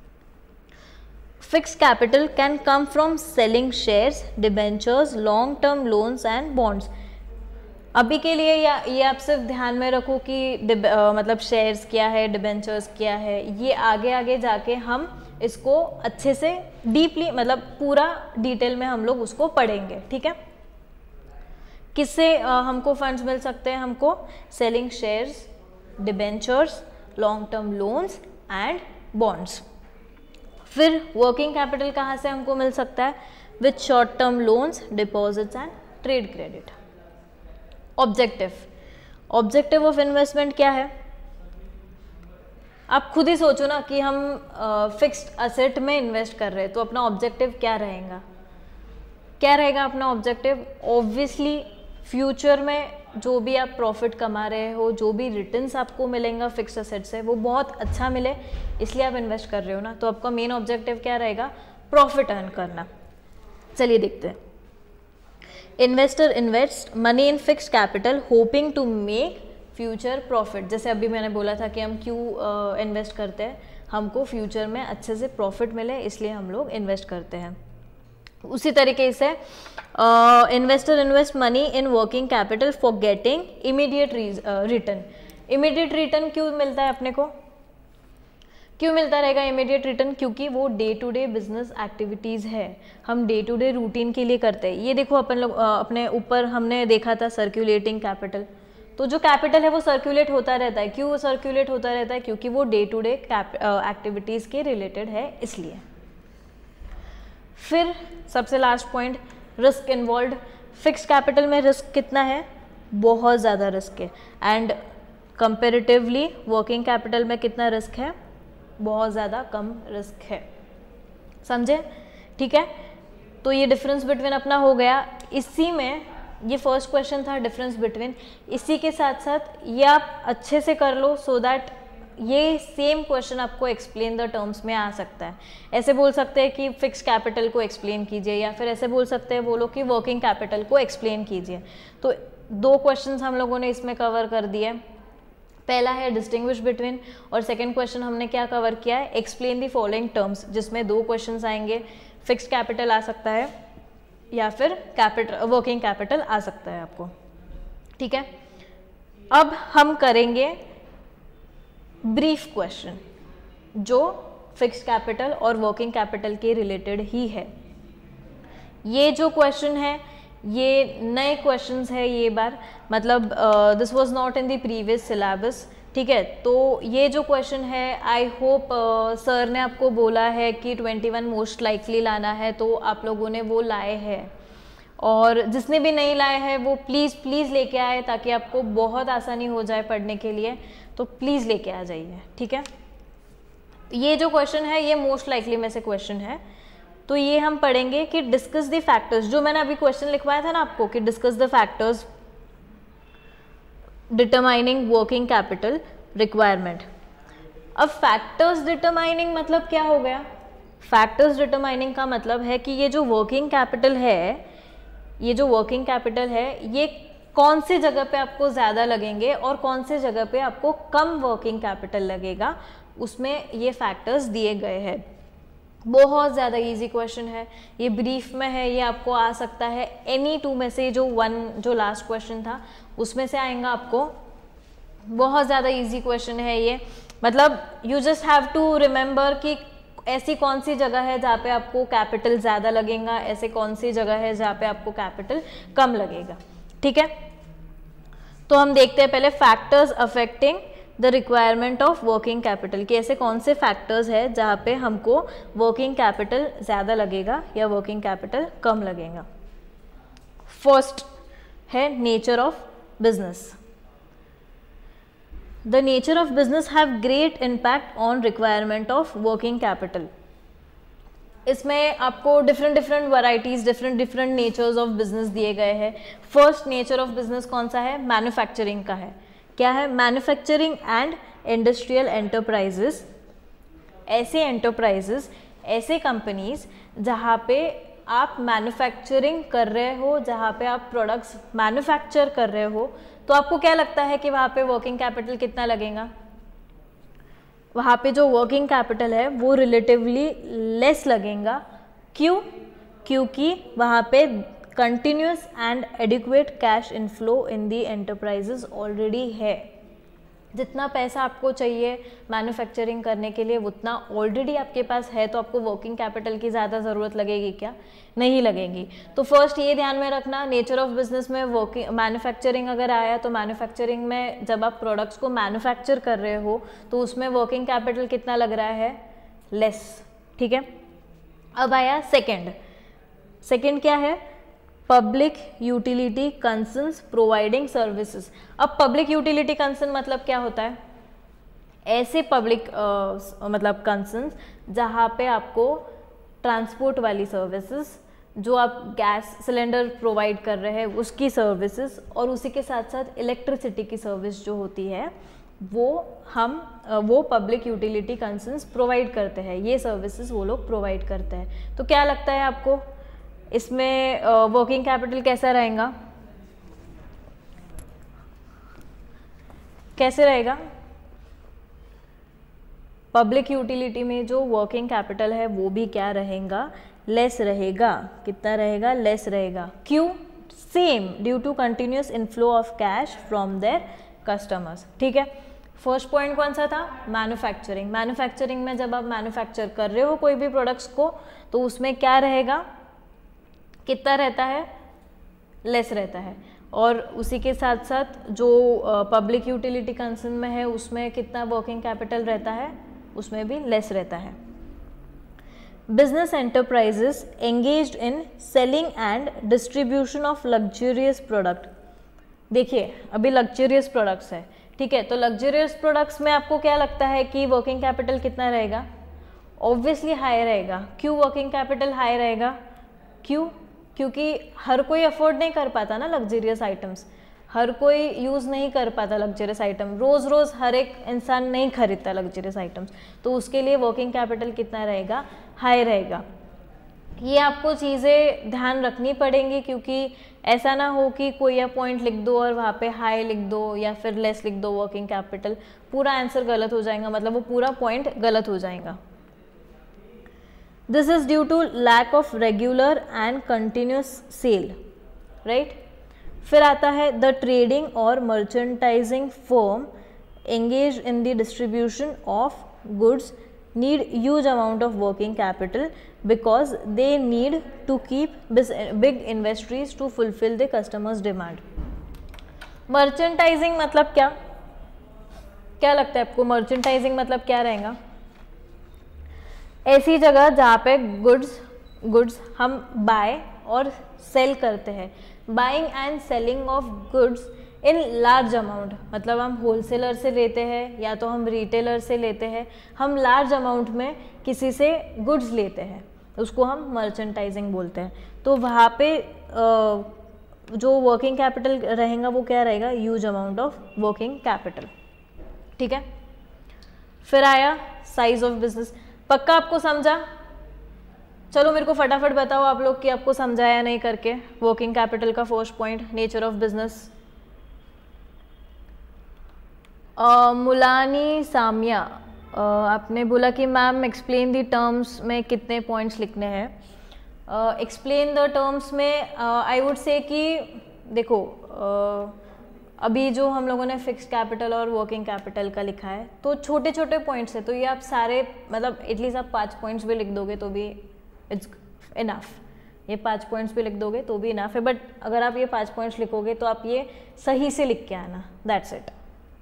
Fixed capital can come from selling shares, debentures, long term loans and bonds. अभी के लिए ये आप सिर्फ ध्यान में रखो कि मतलब शेयर्स क्या है, डिबेंचर्स क्या है, ये आगे आगे जाके हम इसको अच्छे से डीपली मतलब पूरा डिटेल में हम लोग उसको पढ़ेंगे, ठीक है। किससे हमको फंड्स मिल सकते हैं? हमको selling shares, debentures, long term loans and bonds. फिर वर्किंग कैपिटल कहाँ से हमको मिल सकता है? With short term loans, deposits and trade credit. Objective of investment क्या है? आप खुद ही सोचो ना कि हम फिक्स्ड असेट में इन्वेस्ट कर रहे हैं तो अपना ऑब्जेक्टिव क्या रहेगा? क्या रहेगा अपना ऑब्जेक्टिव? ऑब्वियसली फ्यूचर में जो भी आप प्रॉफिट कमा रहे हो, जो भी रिटर्न्स आपको मिलेंगे फिक्स्ड असेट से, वो बहुत अच्छा मिले इसलिए आप इन्वेस्ट कर रहे हो ना। तो आपका मेन ऑब्जेक्टिव क्या रहेगा? प्रॉफिट अर्न करना। चलिए देखते हैं। Investor invest money in fixed capital hoping to make future profit. जैसे अभी मैंने बोला था कि हम क्यों इन्वेस्ट करते हैं? हमको फ्यूचर में अच्छे से प्रॉफिट मिले इसलिए हम लोग इन्वेस्ट करते हैं। उसी तरीके से investor invest money in working capital for getting immediate return. Immediate return क्यों मिलता है अपने को? क्यों मिलता रहेगा इमीडिएट रिटर्न? क्योंकि वो day to day business activities है, हम डे टू डे रूटीन के लिए करते हैं। ये देखो अपन लोग अपने ऊपर हमने देखा था सर्कुलेटिंग कैपिटल। तो जो कैपिटल है वो सर्कुलेट होता रहता है। क्यों सर्कुलेट होता रहता है? क्योंकि वो डे टू डे एक्टिविटीज़ के रिलेटेड है इसलिए। फिर सबसे last point, risk involve. Fixed capital में रिस्क कितना है? बहुत ज़्यादा रिस्क है। एंड कंपेरेटिवली वर्किंग कैपिटल में कितना रिस्क है? बहुत ज़्यादा कम रिस्क है। समझे? ठीक है। तो ये डिफरेंस बिटवीन अपना हो गया। इसी में ये फर्स्ट क्वेश्चन था डिफरेंस बिटवीन। इसी के साथ साथ ये आप अच्छे से कर लो सो दैट ये सेम क्वेश्चन आपको एक्सप्लेन द टर्म्स में आ सकता है। ऐसे बोल सकते हैं कि फिक्स कैपिटल को एक्सप्लेन कीजिए, या फिर ऐसे बोल सकते हैं बोलो कि वर्किंग कैपिटल को एक्सप्लेन कीजिए। तो 2 क्वेश्चंस हम लोगों ने इसमें कवर कर दिए। पहला है डिस्टिंग्विश बिटवीन, और सेकंड क्वेश्चन हमने क्या कवर किया है? एक्सप्लेन दी फॉलोइंग टर्म्स, जिसमें 2 क्वेश्चंस आएंगे। फिक्स्ड कैपिटल आ सकता है या फिर वर्किंग कैपिटल आ सकता है आपको, ठीक है। अब हम करेंगे ब्रीफ क्वेश्चन जो फिक्स्ड कैपिटल और वर्किंग कैपिटल के रिलेटेड ही है। ये जो क्वेश्चन है ये नए क्वेश्चंस है ये बार, मतलब this was not in the previous syllabus, ठीक है। तो ये जो क्वेश्चन है आई होप सर ने आपको बोला है कि 21 मोस्ट लाइकली लाना है, तो आप लोगों ने वो लाए हैं, और जिसने भी नहीं लाए हैं वो प्लीज़ प्लीज़ लेके आए ताकि आपको बहुत आसानी हो जाए पढ़ने के लिए, तो प्लीज़ लेके आ जाइए, ठीक है। ये जो क्वेश्चन है ये मोस्ट लाइकली में से क्वेश्चन है, तो ये हम पढ़ेंगे कि डिस्कस द फैक्टर्स, जो मैंने अभी क्वेश्चन लिखवाया था ना आपको कि discuss the factors determining working capital requirement. अब फैक्टर्स डिटरमाइनिंग मतलब क्या हो गया? फैक्टर्स डिटरमाइनिंग का मतलब है कि ये जो वर्किंग कैपिटल है, ये जो वर्किंग कैपिटल है ये कौन से जगह पे आपको ज़्यादा लगेंगे और कौन से जगह पे आपको कम वर्किंग कैपिटल लगेगा, उसमें ये फैक्टर्स दिए गए हैं। बहुत ज़्यादा इजी क्वेश्चन है, ये ब्रीफ में है, ये आपको आ सकता है एनी टू में से, जो लास्ट क्वेश्चन था उसमें से आएगा आपको। बहुत ज़्यादा इजी क्वेश्चन है ये, मतलब you just have to remember कि ऐसी कौन सी जगह है जहाँ पे आपको कैपिटल ज़्यादा लगेगा, ऐसे कौन सी जगह है जहाँ पे आपको कैपिटल कम लगेगा, ठीक है। तो हम देखते हैं पहले factors affecting the requirement of working capital, कि ऐसे कौन से फैक्टर्स है जहाँ पे हमको वर्किंग कैपिटल ज़्यादा लगेगा या वर्किंग कैपिटल कम लगेगा। फर्स्ट है nature of business. The nature of business have great impact on requirement of working capital. इसमें आपको different varieties, different natures of business दिए गए हैं। फर्स्ट नेचर ऑफ बिजनेस कौन सा है? मैन्युफैक्चरिंग का है। क्या है? मैन्युफैक्चरिंग एंड इंडस्ट्रियल एंटरप्राइजेस, ऐसे एंटरप्राइजेस, ऐसे कंपनीज जहाँ पे आप मैन्युफैक्चरिंग कर रहे हो, जहाँ पे आप प्रोडक्ट्स मैन्युफैक्चर कर रहे हो, तो आपको क्या लगता है कि वहाँ पे वर्किंग कैपिटल कितना लगेगा? वहाँ पे जो वर्किंग कैपिटल है वो रिलेटिवली लेस लगेगा। क्यों? क्योंकि वहाँ पे continuous and adequate cash inflow in the enterprises already है। जितना पैसा आपको चाहिए मैन्युफैक्चरिंग करने के लिए उतना ऑलरेडी आपके पास है, तो आपको वर्किंग कैपिटल की ज़्यादा ज़रूरत लगेगी क्या? नहीं लगेगी। तो फर्स्ट ये ध्यान में रखना, नेचर ऑफ बिजनेस में वर्किंग मैन्युफैक्चरिंग अगर आया तो मैन्युफैक्चरिंग में जब आप प्रोडक्ट्स को मैन्युफैक्चर कर रहे हो तो उसमें वर्किंग कैपिटल कितना लग रहा है? लेस, ठीक है। अब आया सेकेंड क्या है? Public utility concerns providing services. अब पब्लिक यूटिलिटी कंसर्न मतलब क्या होता है? ऐसे पब्लिक मतलब कंसर्न्स जहाँ पे आपको ट्रांसपोर्ट वाली सर्विसेज, जो आप गैस सिलेंडर प्रोवाइड कर रहे हैं उसकी सर्विसेज, और उसी के साथ साथ इलेक्ट्रिसिटी की सर्विस जो होती है वो पब्लिक यूटिलिटी कंसर्न्स प्रोवाइड करते हैं। ये सर्विसेज वो लोग प्रोवाइड करते हैं। तो क्या लगता है आपको इसमें वर्किंग कैपिटल कैसा रहेगा? कैसे रहेगा? पब्लिक यूटिलिटी में जो वर्किंग कैपिटल है वो भी क्या रहेगा? लेस रहेगा। कितना रहेगा? लेस रहेगा। क्यों? Same, due to continuous inflow of cash from their customers, ठीक है। फर्स्ट पॉइंट कौन सा था? मैन्युफैक्चरिंग। मैन्युफैक्चरिंग में जब आप मैन्युफैक्चर कर रहे हो कोई भी प्रोडक्ट्स को, तो उसमें क्या रहेगा? कितना रहता है? लेस रहता है। और उसी के साथ साथ जो पब्लिक यूटिलिटी कंसर्न में है उसमें कितना वर्किंग कैपिटल रहता है? उसमें भी लेस रहता है। Business enterprises engaged in selling and distribution of luxurious product. देखिए अभी लग्जरियस प्रोडक्ट्स है, ठीक है, तो लग्जरियस प्रोडक्ट्स में आपको क्या लगता है कि वर्किंग कैपिटल कितना रहेगा? ऑब्वियसली हाई रहेगा। क्यों वर्किंग कैपिटल हाई रहेगा? क्यों? क्योंकि हर कोई अफोर्ड नहीं कर पाता ना लग्जरियस आइटम्स, हर कोई यूज़ नहीं कर पाता लग्जरियस आइटम, रोज़ रोज़ हर एक इंसान नहीं खरीदता लग्जरियस आइटम्स, तो उसके लिए वर्किंग कैपिटल कितना रहेगा? हाई रहेगा। ये आपको चीज़ें ध्यान रखनी पड़ेंगी, क्योंकि ऐसा ना हो कि कोई या पॉइंट लिख दो और वहाँ पे हाई लिख दो या फिर लेस लिख दो वर्किंग कैपिटल, पूरा आंसर गलत हो जाएगा, मतलब वो पूरा पॉइंट गलत हो जाएगा। This is due to lack of regular and continuous sale, right? फिर आता है the trading or merchandising firm engaged in the distribution of goods need huge amount of working capital because they need to keep big inventories to fulfill the customers demand. मर्चेंटाइजिंग मतलब क्या, क्या लगता है आपको मर्चेंटाइजिंग मतलब क्या रहेगा? ऐसी जगह जहाँ पे गुड्स हम बाय और सेल करते हैं, buying and selling of goods in large amount, मतलब हम होलसेलर से लेते हैं या तो हम रिटेलर से लेते हैं, हम लार्ज अमाउंट में किसी से गुड्स लेते हैं, उसको हम मर्चेंटाइजिंग बोलते हैं. तो वहाँ पे जो वर्किंग कैपिटल रहेगा वो क्या रहेगा? Huge amount of working capital. ठीक है, फिर आया साइज ऑफ बिजनेस. पक्का आपको समझा? चलो मेरे को फटाफट बताओ आप लोग कि आपको समझा या नहीं करके. वर्किंग कैपिटल का first point, nature of business. Mulani Samiya, आपने बोला कि मैम एक्सप्लेन दी टर्म्स में कितने पॉइंट्स लिखने हैं. एक्सप्लेन द टर्म्स में आई वुड से कि देखो अभी जो हम लोगों ने फिक्स कैपिटल और वर्किंग कैपिटल का लिखा है तो छोटे छोटे पॉइंट्स है, तो ये आप सारे मतलब एटलीस्ट आप 5 पॉइंट्स भी लिख दोगे तो भी इट्स इनफ. ये 5 पॉइंट्स भी लिख दोगे तो भी इनफ है, बट अगर आप ये 5 पॉइंट्स लिखोगे तो आप ये सही से लिख के आना, दैट्स इट.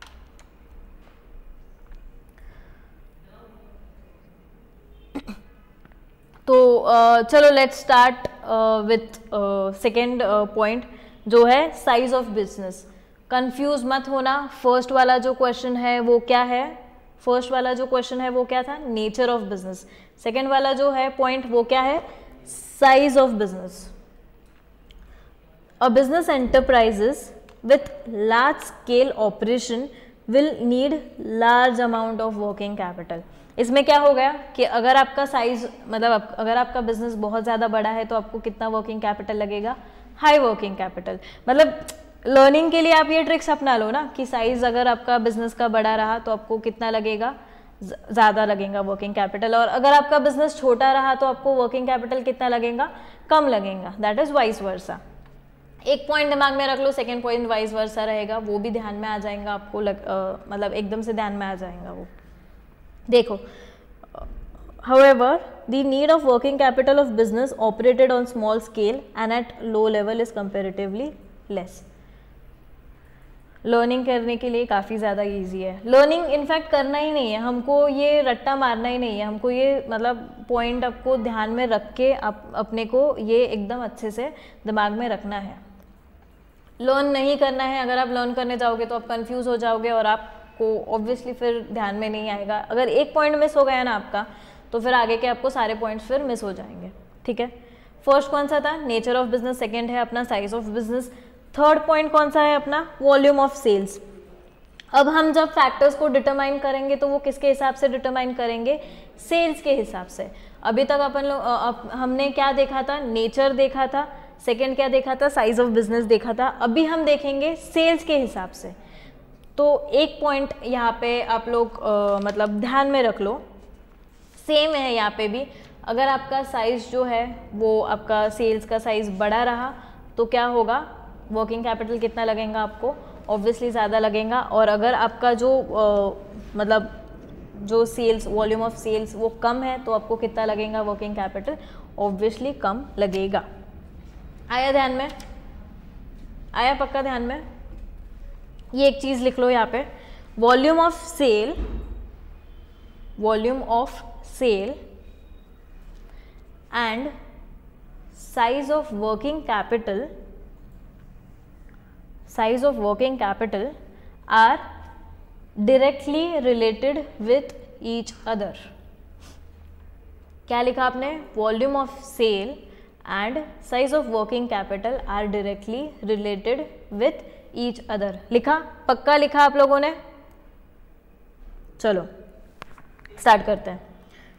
तो चलो let's start with second point जो है साइज ऑफ बिजनेस. कंफ्यूज मत होना. फर्स्ट वाला जो क्वेश्चन है वो क्या है? फर्स्ट वाला जो क्वेश्चन है वो क्या था? Nature of business. सेकेंड वाला जो है पॉइंट वो क्या है? Size of business. A business enterprises with large scale operation will need large amount of working capital. इसमें क्या हो गया कि अगर आपका साइज मतलब अगर आपका बिजनेस बहुत ज़्यादा बड़ा है तो आपको कितना वर्किंग कैपिटल लगेगा? High working capital. मतलब लर्निंग के लिए आप ये ट्रिक्स अपना लो ना कि साइज अगर आपका बिजनेस का बड़ा रहा तो आपको कितना लगेगा? ज़्यादा लगेगा वर्किंग कैपिटल, और अगर आपका बिजनेस छोटा रहा तो आपको वर्किंग कैपिटल कितना लगेगा? कम लगेगा. That is vice versa. एक पॉइंट दिमाग में रख लो, सेकेंड पॉइंट वाइस वर्सा रहेगा, वो भी ध्यान में आ जाएगा आपको. मतलब एकदम से ध्यान में आ जाएगा वो. देखो, however, the need of working capital of business operated on small scale and at low level is comparatively less. Learning करने के लिए काफ़ी ज़्यादा इजी है. लर्निंग इनफैक्ट करना ही नहीं है हमको, ये रट्टा मारना ही नहीं है हमको, ये मतलब पॉइंट आपको ध्यान में रख के अपने को ये एकदम अच्छे से दिमाग में रखना है. लर्न नहीं करना है. अगर आप लर्न करने जाओगे तो आप कंफ्यूज हो जाओगे और आपको ऑब्वियसली फिर ध्यान में नहीं आएगा. अगर एक पॉइंट मिस हो गया ना आपका तो फिर आगे के आपको सारे पॉइंट्स फिर मिस हो जाएंगे. ठीक है, फर्स्ट कौन सा था? Nature of business. सेकंड है अपना size of business. Third point कौन सा है अपना? Volume of sales. अब हम जब फैक्टर्स को डिटरमाइन करेंगे तो वो किसके हिसाब से डिटरमाइन करेंगे? सेल्स के हिसाब से. अभी तक अपन लोग हमने क्या देखा था? नेचर देखा था. सेकंड क्या देखा था? साइज ऑफ बिजनेस देखा था. अभी हम देखेंगे सेल्स के हिसाब से. तो एक पॉइंट यहाँ पे आप लोग मतलब ध्यान में रख लो, सेम है यहाँ पे भी. अगर आपका साइज जो है वो आपका सेल्स का साइज बड़ा रहा तो क्या होगा? वर्किंग कैपिटल कितना लगेगा आपको? ऑब्वियसली ज़्यादा लगेगा. और अगर आपका जो मतलब जो सेल्स वॉल्यूम ऑफ सेल्स वो कम है तो आपको कितना लगेगा वर्किंग कैपिटल? ऑब्वियसली कम लगेगा. आया ध्यान में? आया पक्का ध्यान में? ये एक चीज़ लिख लो यहाँ पे, volume of sale and size of working capital are directly related with each other. क्या लिखा आपने? Volume of sale and size of working capital are directly related with each other. लिखा? पक्का लिखा आप लोगों ने? चलो स्टार्ट करते हैं.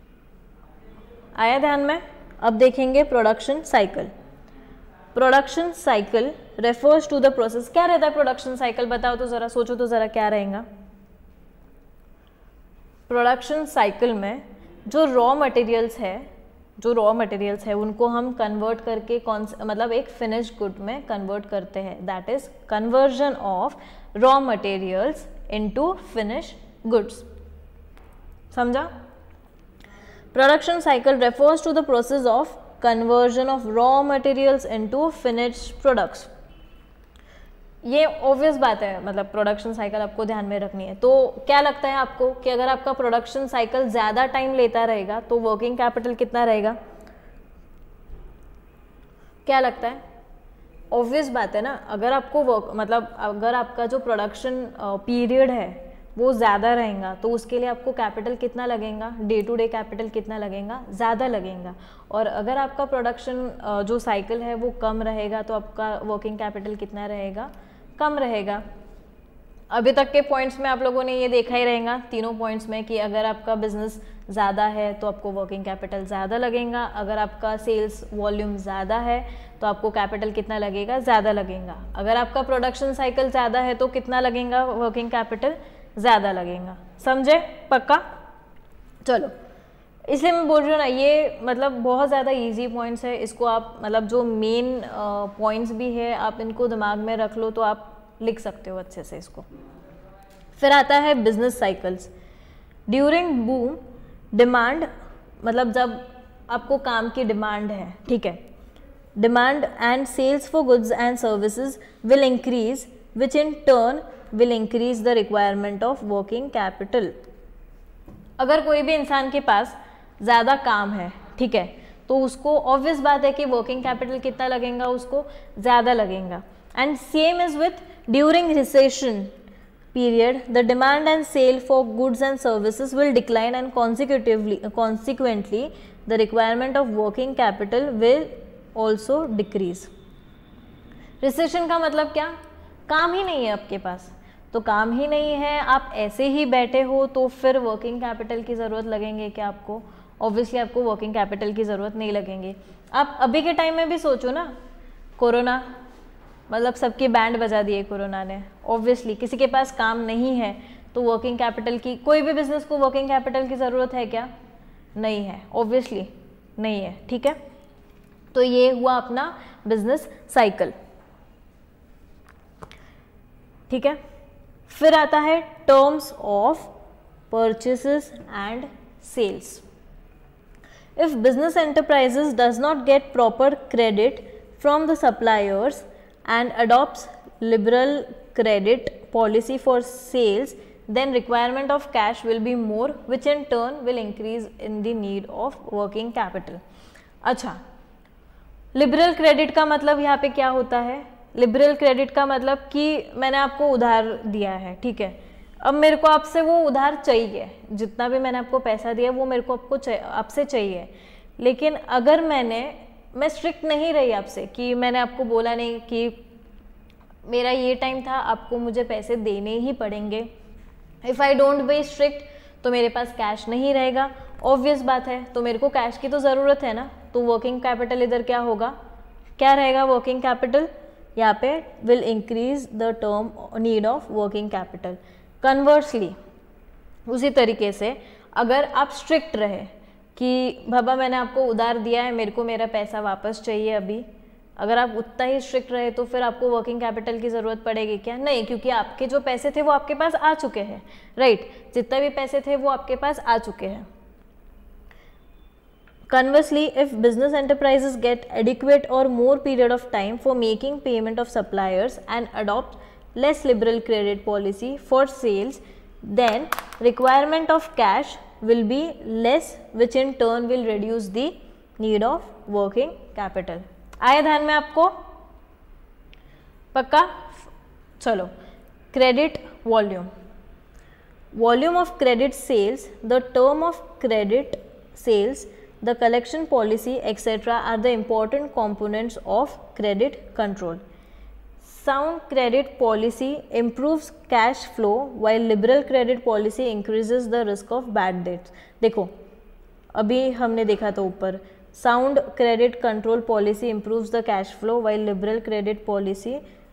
आया ध्यान में? अब देखेंगे production cycle. Production cycle refers to the process. क्या रहता है प्रोडक्शन साइकिल? बताओ तो ज़रा, सोचो तो ज़रा क्या रहेगा. प्रोडक्शन साइकिल में जो रॉ मटेरियल्स है उनको हम कन्वर्ट करके मतलब एक फिनिश गुड में कन्वर्ट करते हैं. That is conversion of raw materials into finish goods. समझा? Production cycle refers to the process of conversion of raw materials into finished products. ये ऑब्वियस बात है, मतलब प्रोडक्शन साइकिल आपको ध्यान में रखनी है। तो क्या लगता है आपको कि अगर आपका प्रोडक्शन साइकिल ज़्यादा टाइम लेता रहेगा तो वर्किंग कैपिटल कितना रहेगा? क्या लगता है? ऑब्वियस बात है ना, अगर आपको मतलब अगर आपका जो प्रोडक्शन पीरियड है वो ज़्यादा रहेगा तो उसके लिए आपको कैपिटल कितना लगेगा? डे टू डे कैपिटल कितना लगेगा? ज़्यादा लगेगा। और अगर आपका प्रोडक्शन जो साइकिल है वो कम रहेगा तो आपका वर्किंग कैपिटल कितना रहेगा? कम रहेगा। अभी तक के पॉइंट्स में आप लोगों ने ये देखा ही रहेगा, तीनों पॉइंट्स में, कि अगर आपका बिजनेस ज़्यादा है तो आपको वर्किंग कैपिटल ज़्यादा लगेगा, अगर आपका सेल्स वॉल्यूम ज़्यादा है तो आपको कैपिटल कितना लगेगा? ज़्यादा लगेगा। अगर आपका प्रोडक्शन साइकिल ज़्यादा है तो कितना लगेगा? वर्किंग कैपिटल ज़्यादा लगेगा। समझे? पक्का? चलो, इसलिए मैं बोल रही हूँ ना, ये मतलब बहुत ज़्यादा इजी पॉइंट्स है। इसको आप मतलब जो मेन पॉइंट्स भी है आप इनको दिमाग में रख लो तो आप लिख सकते हो अच्छे से इसको। फिर आता है business cycles. During boom demand, मतलब जब आपको काम की डिमांड है, ठीक है, demand and sales for goods and services will increase which in turn will increase the requirement of working capital. अगर कोई भी इंसान के पास ज़्यादा काम है, ठीक है, तो उसको ऑब्वियस बात है कि वर्किंग कैपिटल कितना लगेगा? उसको ज़्यादा लगेगा। And same is with during recession period, the demand and sale for goods and services will decline and consequently the requirement of working capital will also decrease. Recession का मतलब क्या? काम ही नहीं है आपके पास, तो काम ही नहीं है, आप ऐसे ही बैठे हो, तो फिर वर्किंग कैपिटल की ज़रूरत लगेंगे क्या आपको? ऑब्वियसली आपको वर्किंग कैपिटल की ज़रूरत नहीं लगेंगे। आप अभी के टाइम में भी सोचो ना, कोरोना मतलब सबकी बैंड बजा दिए कोरोना ने। ऑब्वियसली किसी के पास काम नहीं है तो वर्किंग कैपिटल की, कोई भी बिजनेस को वर्किंग कैपिटल की ज़रूरत है क्या? नहीं है, ऑब्वियसली नहीं है, ठीक है। तो ये हुआ अपना बिजनेस साइकिल, ठीक है। फिर आता है terms of purchases and sales. If business enterprises does not get proper credit from the suppliers and adopts liberal credit policy for sales, then requirement of cash will be more, which in turn will increase in the need of working capital. अच्छा, लिबरल क्रेडिट का मतलब यहाँ पे क्या होता है? लिबरल क्रेडिट का मतलब कि मैंने आपको उधार दिया है, ठीक है, अब मेरे को आपसे वो उधार चाहिए, जितना भी मैंने आपको पैसा दिया वो मेरे को आपसे चाहिए। लेकिन अगर मैं स्ट्रिक्ट नहीं रही आपसे कि मैंने आपको बोला नहीं कि मेरा ये टाइम था, आपको मुझे पैसे देने ही पड़ेंगे। If I don't be strict तो मेरे पास कैश नहीं रहेगा, ऑब्वियस बात है, तो मेरे को कैश की तो ज़रूरत है ना। तो वर्किंग कैपिटल इधर क्या होगा? क्या रहेगा वर्किंग कैपिटल? यहाँ पे will increase the term need of working capital. Conversely उसी तरीके से अगर आप स्ट्रिक्ट रहे कि बाबा मैंने आपको उधार दिया है, मेरे को मेरा पैसा वापस चाहिए अभी, अगर आप उतना ही स्ट्रिक्ट रहे तो फिर आपको वर्किंग कैपिटल की ज़रूरत पड़ेगी क्या? नहीं, क्योंकि आपके जो पैसे थे वो आपके पास आ चुके हैं, राइट, जितना भी पैसे थे वो आपके पास आ चुके हैं। Conversely, if business enterprises get adequate or more period of time for making payment of suppliers and adopt less liberal credit policy for sales, then requirement of cash will be less, which in turn will reduce the need of working capital. आया ध्यान में आपको? पक्का? चलो, credit volume. Volume of credit sales, the term of credit sales, the collection policy, etc. are the important components of credit control. Sound credit policy improves cash flow while liberal credit policy increases the risk of bad debts. देखो अभी हमने देखा था ऊपर, sound credit control policy improves the cash flow while liberal credit policy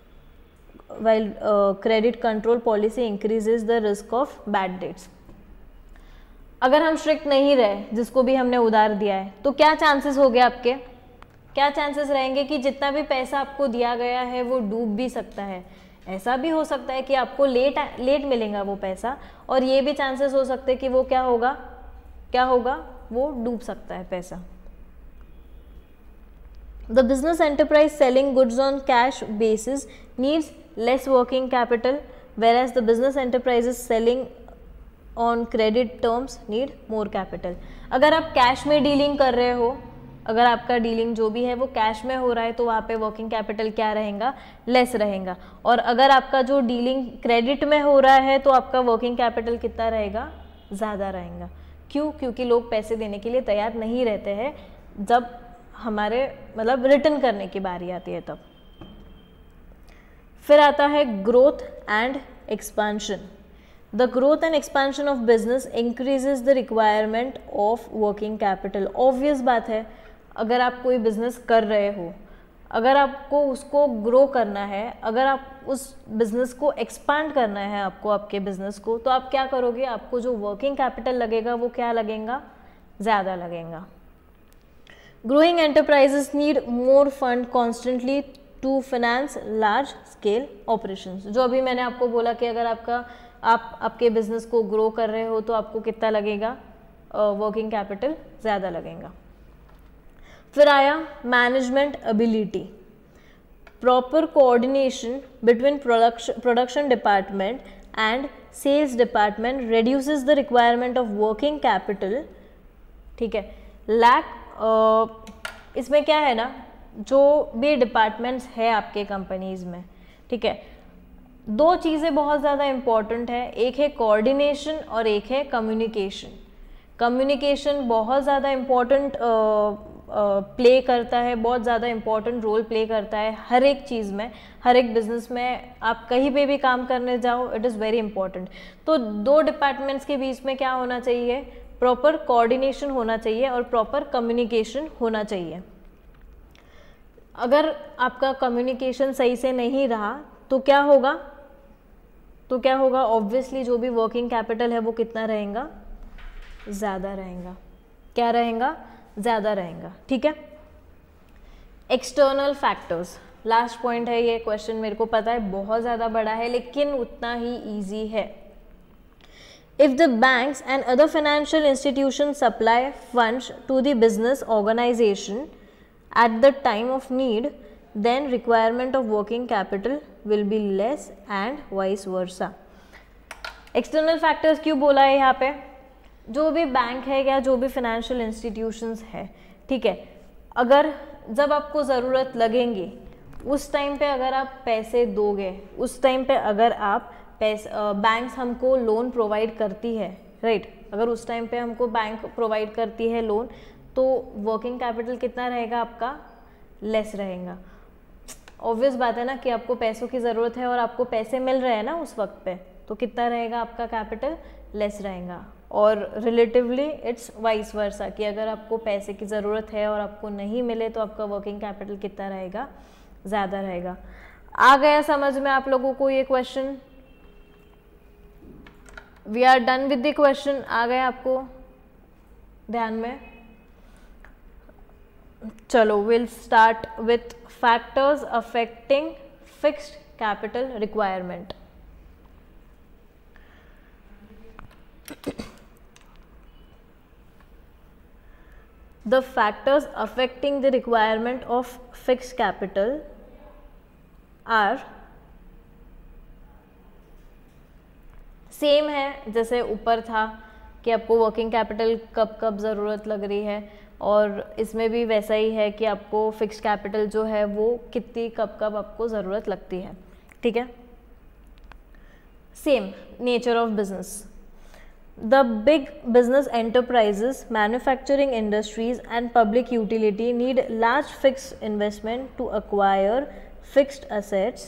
credit control policy increases the risk of bad debts. अगर हम स्ट्रिक्ट नहीं रहे, जिसको भी हमने उधार दिया है, तो क्या चांसेस हो गए आपके? क्या चांसेस रहेंगे कि जितना भी पैसा आपको दिया गया है वो डूब भी सकता है। ऐसा भी हो सकता है कि आपको लेट मिलेगा वो पैसा, और ये भी चांसेस हो सकते हैं कि वो क्या होगा वो डूब सकता है पैसा। The business enterprise selling goods on cash basis needs less working capital, whereas the business enterprises selling on credit terms need more capital. अगर आप कैश में डीलिंग कर रहे हो, अगर आपका डीलिंग जो भी है वो कैश में हो रहा है तो वहाँ पे वर्किंग कैपिटल क्या रहेगा, लेस रहेगा। और अगर आपका जो डीलिंग क्रेडिट में हो रहा है तो आपका वर्किंग कैपिटल कितना रहेगा, ज़्यादा रहेगा। क्यों? क्योंकि लोग पैसे देने के लिए तैयार नहीं रहते हैं जब हमारे मतलब रिटर्न करने की बारी आती है तब। फिर आता है growth and expansion. The growth and expansion of business increases the requirement of working capital. Obvious बात है, अगर आप कोई बिजनेस कर रहे हो, अगर आपको उसको ग्रो करना है, अगर आप उस बिजनेस को एक्सपांड करना है आपको, आपके बिजनेस को, तो आप क्या करोगे, आपको जो वर्किंग कैपिटल लगेगा वो क्या लगेगा, ज़्यादा लगेगा। Growing enterprises need more fund constantly to finance large scale operations। जो अभी मैंने आपको बोला कि अगर आपके बिजनेस को ग्रो कर रहे हो तो आपको कितना लगेगा, वर्किंग कैपिटल ज़्यादा लगेगा। फिर आया management ability. Proper coordination between production department and sales department reduces the requirement of working capital। ठीक है, इसमें क्या है ना, जो भी डिपार्टमेंट्स है आपके कंपनीज़ में, ठीक है, दो चीज़ें बहुत ज़्यादा इम्पॉर्टेंट है, एक है कोऑर्डिनेशन और एक है कम्युनिकेशन। कम्युनिकेशन बहुत ज़्यादा इम्पॉर्टेंट प्ले करता है, बहुत ज़्यादा इम्पॉर्टेंट रोल प्ले करता है हर एक चीज़ में, हर एक बिजनेस में। आप कहीं पे भी काम करने जाओ, इट इज़ वेरी इंपॉर्टेंट। तो दो डिपार्टमेंट्स के बीच में क्या होना चाहिए, प्रॉपर कोऑर्डिनेशन होना चाहिए और प्रॉपर कम्युनिकेशन होना चाहिए। अगर आपका कम्युनिकेशन सही से नहीं रहा तो क्या होगा, ऑब्वियसली जो भी वर्किंग कैपिटल है वो कितना रहेगा, ज़्यादा रहेगा। क्या रहेगा, ज़्यादा रहेगा। ठीक है। एक्सटर्नल फैक्टर्स, लास्ट पॉइंट है ये। क्वेश्चन मेरे को पता है बहुत ज़्यादा बड़ा है लेकिन उतना ही ईजी है। If the banks and other financial institutions supply funds to the business organization at the time of need, then requirement of working capital will be less and vice versa. External factors क्यों बोला है यहाँ पे, जो भी बैंक है या जो भी financial institutions है, ठीक है, अगर जब आपको ज़रूरत लगेंगी उस टाइम पे अगर आप पैसे दोगे, उस टाइम पे अगर आप बैंक्स हमको लोन प्रोवाइड करती है, राइट, अगर उस टाइम पे हमको बैंक प्रोवाइड करती है लोन, तो वर्किंग कैपिटल कितना रहेगा आपका, लेस रहेगा। ऑब्वियस बात है ना कि आपको पैसों की ज़रूरत है और आपको पैसे मिल रहे हैं ना उस वक्त पे, तो कितना रहेगा आपका कैपिटल, लेस रहेगा। और रिलेटिवली इट्स वाइस वर्सा कि अगर आपको पैसे की ज़रूरत है और आपको नहीं मिले तो आपका वर्किंग कैपिटल कितना रहेगा, ज़्यादा रहेगा। आ गया समझ में आप लोगों को ये question? We are done with the question. आ गया आपको ध्यान में? चलो, will start with factors affecting fixed capital requirement. The factors affecting the requirement of fixed capital are same है जैसे ऊपर था कि आपको वर्किंग कैपिटल कब कब ज़रूरत लग रही है, और इसमें भी वैसा ही है कि आपको फिक्स्ड कैपिटल जो है वो कितनी कब कब आपको ज़रूरत लगती है। ठीक है, same nature of business. The big business enterprises, manufacturing industries and public utility need large fixed investment to acquire fixed assets,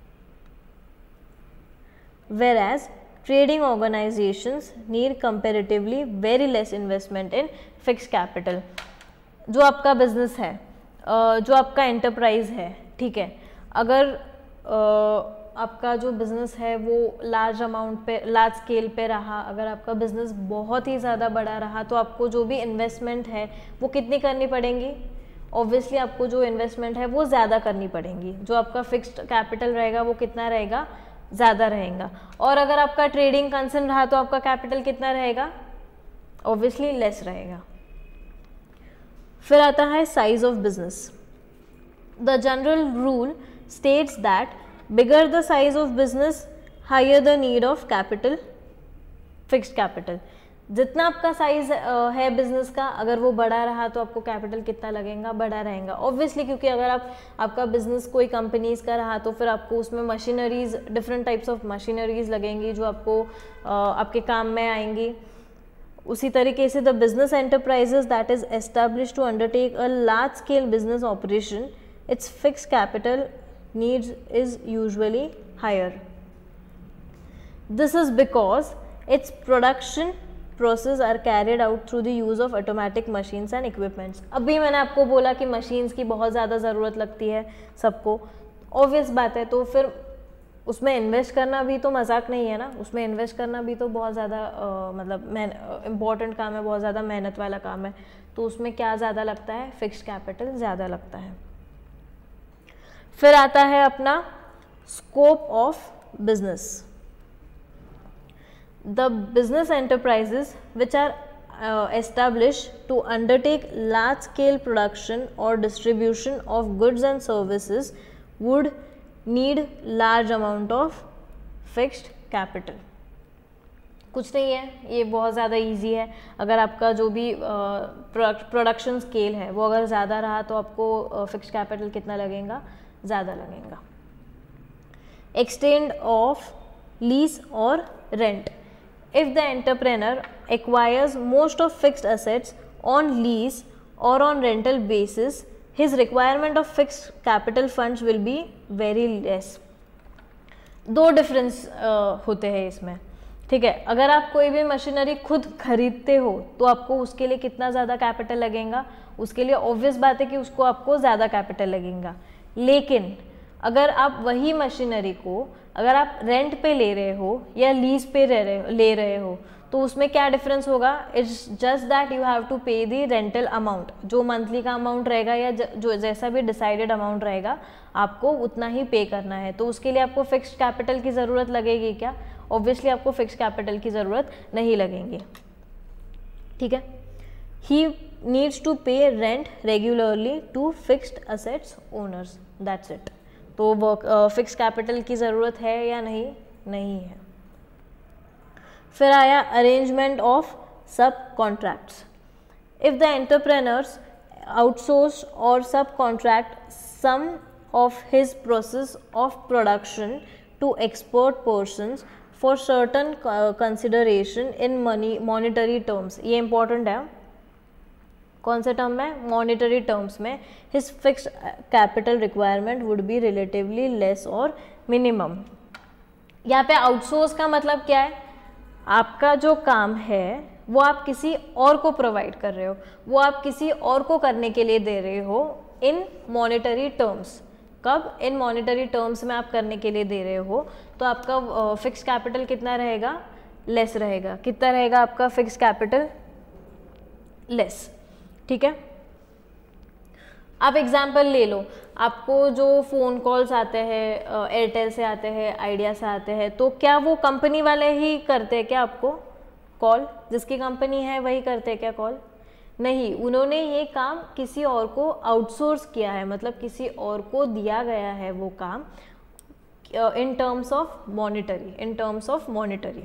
whereas trading organizations need comparatively very less investment in fixed capital. जो आपका बिजनेस है, जो आपका एंटरप्राइज है, ठीक है, अगर आपका जो बिज़नेस है वो लार्ज अमाउंट पे, लार्ज स्केल पे रहा, अगर आपका बिज़नेस बहुत ही ज़्यादा बड़ा रहा तो आपको जो भी इन्वेस्टमेंट है वो कितनी करनी पड़ेंगी, ऑब्वियसली आपको जो इन्वेस्टमेंट है वो ज़्यादा करनी पड़ेंगी। जो आपका फिक्स्ड कैपिटल रहेगा वो कितना रहेगा, ज़्यादा रहेगा। और अगर आपका ट्रेडिंग कंसर्न रहा तो आपका कैपिटल कितना रहेगा, ऑब्वियसली लेस रहेगा। फिर आता है size of business. The general rule states that bigger the size of business higher the need of capital, fixed capital. जितना आपका साइज है बिजनेस का, अगर वो बड़ा रहा तो आपको कैपिटल कितना लगेगा, बड़ा रहेगा ऑब्वियसली, क्योंकि अगर आपका बिजनेस कोई कंपनीज का रहा तो फिर आपको उसमें machineries, different types of machineries लगेंगी जो आपको आपके काम में आएंगी। उसी तरीके से the business enterprises that is established to undertake a large scale business operation, its fixed capital needs is usually higher. This is because its production process are carried out through the use of automatic machines and equipments। अभी मैंने आपको बोला कि मशीन्स की बहुत ज़्यादा ज़रूरत लगती है सबको, ऑब्वियस बात है, तो फिर उसमें इन्वेस्ट करना भी तो मजाक नहीं है ना, उसमें इन्वेस्ट करना भी तो बहुत ज़्यादा मतलब इम्पॉर्टेंट काम है, बहुत ज़्यादा मेहनत वाला काम है, तो उसमें क्या ज़्यादा लगता है, फिक्स्ड कैपिटल ज़्यादा लगता है। फिर आता है अपना scope of business. The business enterprises which are established to undertake large scale production or distribution of goods and services would need large amount of fixed capital। कुछ नहीं है, ये बहुत ज़्यादा इजी है। अगर आपका जो भी प्रोडक्शन स्केल है वो अगर ज़्यादा रहा तो आपको फिक्स्ड कैपिटल कितना लगेगा, ज़्यादा लगेगा। एक्सटेंड ऑफ लीज और rent. If the entrepreneur acquires most of fixed assets on lease or on rental basis, his requirement of fixed capital funds will be very less। दो डिफरेंस होते हैं इसमें, ठीक है। अगर आप कोई भी मशीनरी खुद खरीदते हो तो आपको उसके लिए कितना ज़्यादा कैपिटल लगेगा, उसके लिए ऑब्वियस बात है कि उसको आपको ज़्यादा कैपिटल लगेगा। लेकिन अगर आप वही मशीनरी को अगर आप रेंट पे ले रहे हो या लीज पे ले रहे हो तो उसमें क्या डिफरेंस होगा, it's just that you have to pay the rental amount. जो मंथली का अमाउंट रहेगा या जो जैसा भी डिसाइडेड अमाउंट रहेगा आपको उतना ही पे करना है। तो उसके लिए आपको फिक्स्ड कैपिटल की ज़रूरत लगेगी क्या, ऑब्वियसली आपको फिक्स्ड कैपिटल की ज़रूरत नहीं लगेगी, ठीक है। He needs to pay rent regularly to fixed assets owners, that's it. तो वो फिक्स कैपिटल की ज़रूरत है या नहीं, नहीं है। फिर आया arrangement of sub contracts. If the entrepreneurs outsource और sub contract some of his process of production to export persons for certain consideration in monetary terms, ये इंपॉर्टेंट है। कौन से टर्म में, मॉनिटरी टर्म्स में, his fixed capital requirement would be relatively less और मिनिमम। यहाँ पे आउटसोर्स का मतलब क्या है, आपका जो काम है वो आप किसी और को प्रोवाइड कर रहे हो, वो आप किसी और को करने के लिए दे रहे हो इन मॉनिटरी टर्म्स। कब, इन मॉनिटरी टर्म्स में आप करने के लिए दे रहे हो तो आपका फिक्स्ड कैपिटल कितना रहेगा, लेस रहेगा। कितना रहेगा आपका फिक्स्ड कैपिटल, लेस, ठीक है। आप एग्जाम्पल ले लो, आपको जो फ़ोन कॉल्स आते हैं एयरटेल से आते हैं, आइडिया से आते हैं, तो क्या वो कंपनी वाले ही करते हैं क्या आपको कॉल, जिसकी कंपनी है वही करते हैं क्या कॉल, नहीं। उन्होंने ये काम किसी और को आउटसोर्स किया है, मतलब किसी और को दिया गया है वो काम in terms of monetary, in terms of monetary.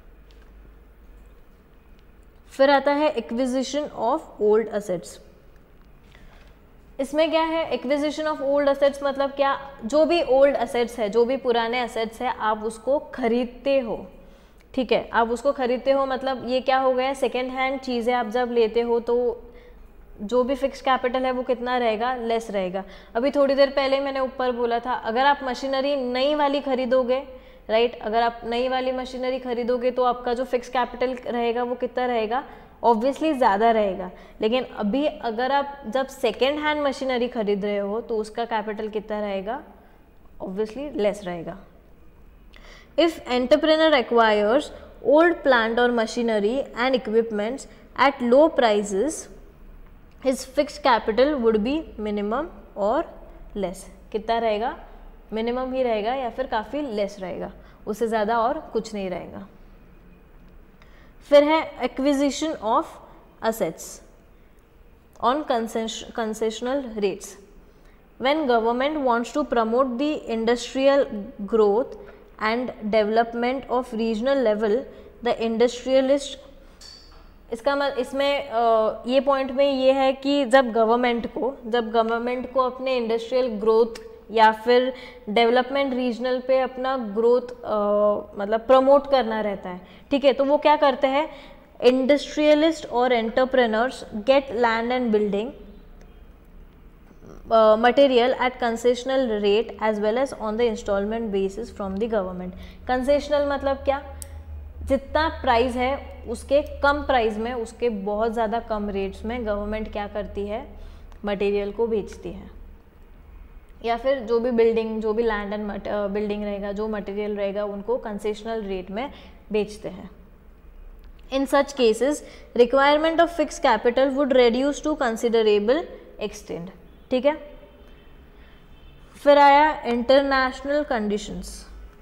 फिर आता है एक्विजिशन ऑफ ओल्ड असेट्स। इसमें क्या है, एक्विजिशन ऑफ ओल्ड असेट्स मतलब क्या, जो भी ओल्ड असेट्स है, जो भी पुराने असेट्स है, आप उसको खरीदते हो, ठीक है। आप उसको खरीदते हो मतलब ये क्या हो गया, सेकेंड हैंड चीज़ें आप जब लेते हो तो जो भी फिक्स कैपिटल है वो कितना रहेगा, लेस रहेगा। अभी थोड़ी देर पहले मैंने ऊपर बोला था, अगर आप मशीनरी नई वाली खरीदोगे, राइट, अगर आप नई वाली मशीनरी खरीदोगे तो आपका जो फिक्स कैपिटल रहेगा वो कितना रहेगा, ऑब्वियसली ज़्यादा रहेगा। लेकिन अभी अगर आप जब सेकेंड हैंड मशीनरी खरीद रहे हो तो उसका कैपिटल कितना रहेगा, ऑब्वियसली लेस रहेगा। If entrepreneur acquires old plant और machinery and equipments at low prices, his fixed capital would be minimum और लेस। कितना रहेगा, मिनिमम ही रहेगा या फिर काफ़ी लेस रहेगा, उससे ज़्यादा और कुछ नहीं रहेगा। फिर है acquisition of assets on concessional rates. When government wants to promote the industrial growth and development of regional level, the industrialist, इसमें ये पॉइंट में ये है कि जब गवर्नमेंट को अपने इंडस्ट्रियल ग्रोथ या फिर डेवलपमेंट रीजनल पे अपना ग्रोथ मतलब प्रमोट करना रहता है, ठीक है, तो वो क्या करते हैं, इंडस्ट्रियलिस्ट और entrepreneurs get land and building material at concessional rate as well as on the instalment basis from the government. Concessional मतलब क्या, जितना प्राइस है उसके कम प्राइस में, उसके बहुत ज़्यादा कम रेट्स में गवर्नमेंट क्या करती है, मटेरियल को बेचती है, या फिर जो भी बिल्डिंग, जो भी लैंड एंड बिल्डिंग रहेगा, जो मटेरियल रहेगा, उनको कंसेशनल रेट में बेचते हैं. In such cases requirement of fix capital would reduce to considerable extent. ठीक है, फिर आया international conditions.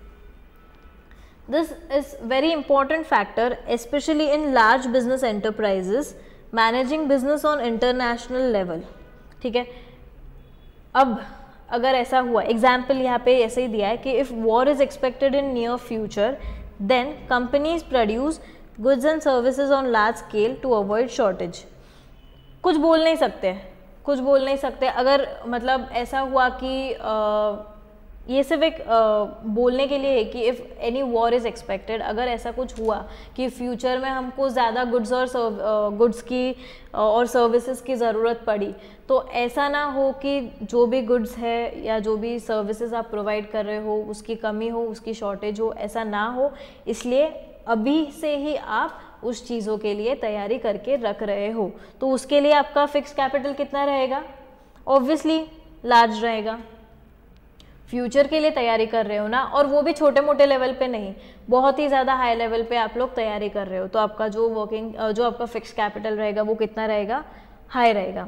This is very important factor, especially in large business enterprises managing business on international level. ठीक है, अब अगर ऐसा हुआ, एग्जाम्पल यहाँ पे ऐसे ही दिया है कि if war is expected in near future then companies produce goods and services on large scale to avoid shortage. कुछ बोल नहीं सकते अगर मतलब ऐसा हुआ कि ये सिर्फ एक बोलने के लिए है कि if any war is expected, अगर ऐसा कुछ हुआ कि फ्यूचर में हमको ज़्यादा गुड्स की और सर्विसेज की ज़रूरत पड़ी, तो ऐसा ना हो कि जो भी गुड्स है या जो भी सर्विसेज आप प्रोवाइड कर रहे हो उसकी कमी हो, उसकी शॉर्टेज हो, ऐसा ना हो. इसलिए अभी से ही आप उस चीज़ों के लिए तैयारी करके रख रहे हो. तो उसके लिए आपका फिक्स कैपिटल कितना रहेगा, ऑब्वियसली लार्ज रहेगा. फ्यूचर के लिए तैयारी कर रहे हो ना, और वो भी छोटे मोटे लेवल पे नहीं, बहुत ही ज़्यादा हाई लेवल पे आप लोग तैयारी कर रहे हो, तो आपका जो आपका फिक्स कैपिटल रहेगा वो कितना रहेगा, हाई रहेगा.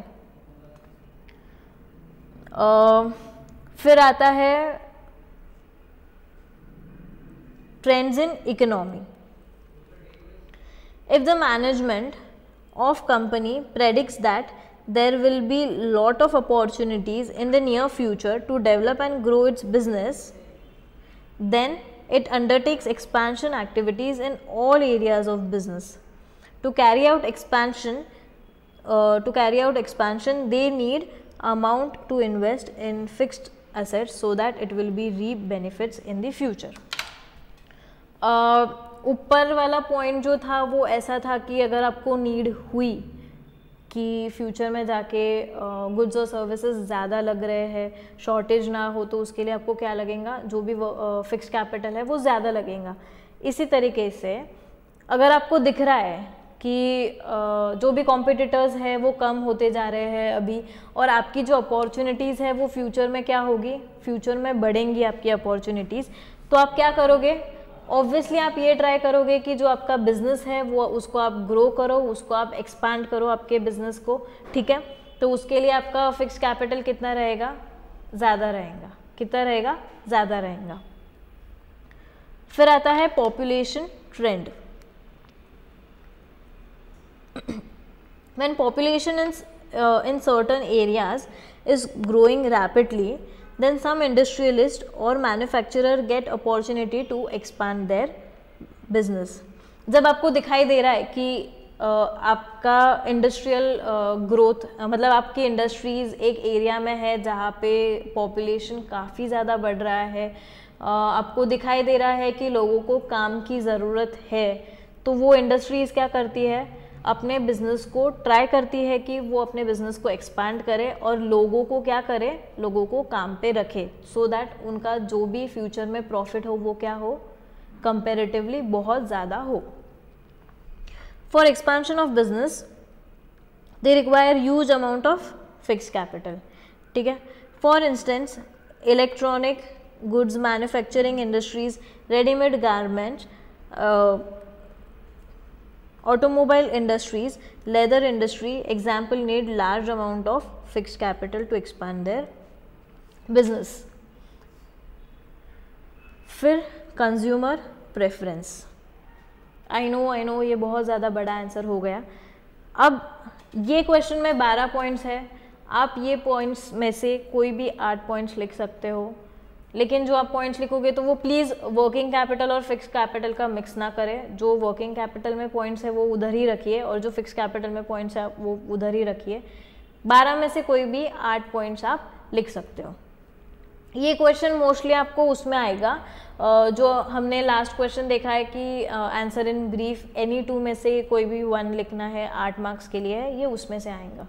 फिर आता है trends in economy. If the management of company predicts that there will be lot of opportunities in the near future to develop and grow its business, then it undertakes expansion activities in all areas of business. To carry out expansion they need amount to invest in fixed assets so that it will be reap benefits in the future. ऊपर वाला पॉइंट जो था वो ऐसा था कि अगर आपको नीड हुई कि फ्यूचर में जाके गुड्स और सर्विसेज ज़्यादा लग रहे हैं, शॉर्टेज ना हो, तो उसके लिए आपको क्या लगेगा, जो भी फिक्स कैपिटल है वो ज़्यादा लगेगा. इसी तरीके से अगर आपको दिख रहा है कि जो भी कॉम्पिटिटर्स है वो कम होते जा रहे हैं अभी, और आपकी जो अपॉर्चुनिटीज़ है वो फ्यूचर में क्या होगी, फ्यूचर में बढ़ेंगी आपकी अपॉर्चुनिटीज़, तो आप क्या करोगे, ऑब्वियसली आप ये ट्राई करोगे कि जो आपका बिजनेस है वो उसको आप ग्रो करो, उसको आप एक्सपांड करो आपके बिजनेस को. ठीक है, तो उसके लिए आपका फिक्स कैपिटल कितना रहेगा, ज़्यादा रहेगा. कितना रहेगा, ज़्यादा रहेगा. फिर आता है population trend. When population in certain areas is growing rapidly, then some industrialist or manufacturer get opportunity to expand their business. जब आपको दिखाई दे रहा है कि आपका इंडस्ट्रियल ग्रोथ मतलब आपकी इंडस्ट्रीज़ एक एरिया में है जहाँ पे पॉपुलेशन काफ़ी ज़्यादा बढ़ रहा है, आपको दिखाई दे रहा है कि लोगों को काम की ज़रूरत है, तो वो इंडस्ट्रीज़ क्या करती है, अपने बिज़नेस को ट्राई करती है कि वो अपने बिज़नेस को एक्सपांड करे और लोगों को क्या करे, लोगों को काम पे रखे, सो दैट उनका जो भी फ्यूचर में प्रॉफिट हो वो क्या हो, कंपैरेटिवली बहुत ज़्यादा हो. For expansion of business they require huge amount of fix capital. ठीक है, for instance electronic goods manufacturing industries, readymade garments, automobile industries, leather industry example need large amount of fixed capital to expand their business. फिर consumer preference. I know ये बहुत ज़्यादा बड़ा आंसर हो गया. अब ये क्वेश्चन में 12 पॉइंट्स है, आप ये पॉइंट्स में से कोई भी 8 पॉइंट्स लिख सकते हो, लेकिन जो आप पॉइंट्स लिखोगे तो वो प्लीज़ वर्किंग कैपिटल और फिक्स कैपिटल का मिक्स ना करें। जो वर्किंग कैपिटल में पॉइंट्स है वो उधर ही रखिए और जो फिक्स कैपिटल में पॉइंट्स है वो उधर ही रखिए। 12 में से कोई भी 8 पॉइंट्स आप लिख सकते हो। ये क्वेश्चन मोस्टली आपको उसमें आएगा जो हमने लास्ट क्वेश्चन देखा है कि आंसर इन ब्रीफ एनी 2 में से कोई भी 1 लिखना है, 8 मार्क्स के लिए है, ये उसमें से आएगा।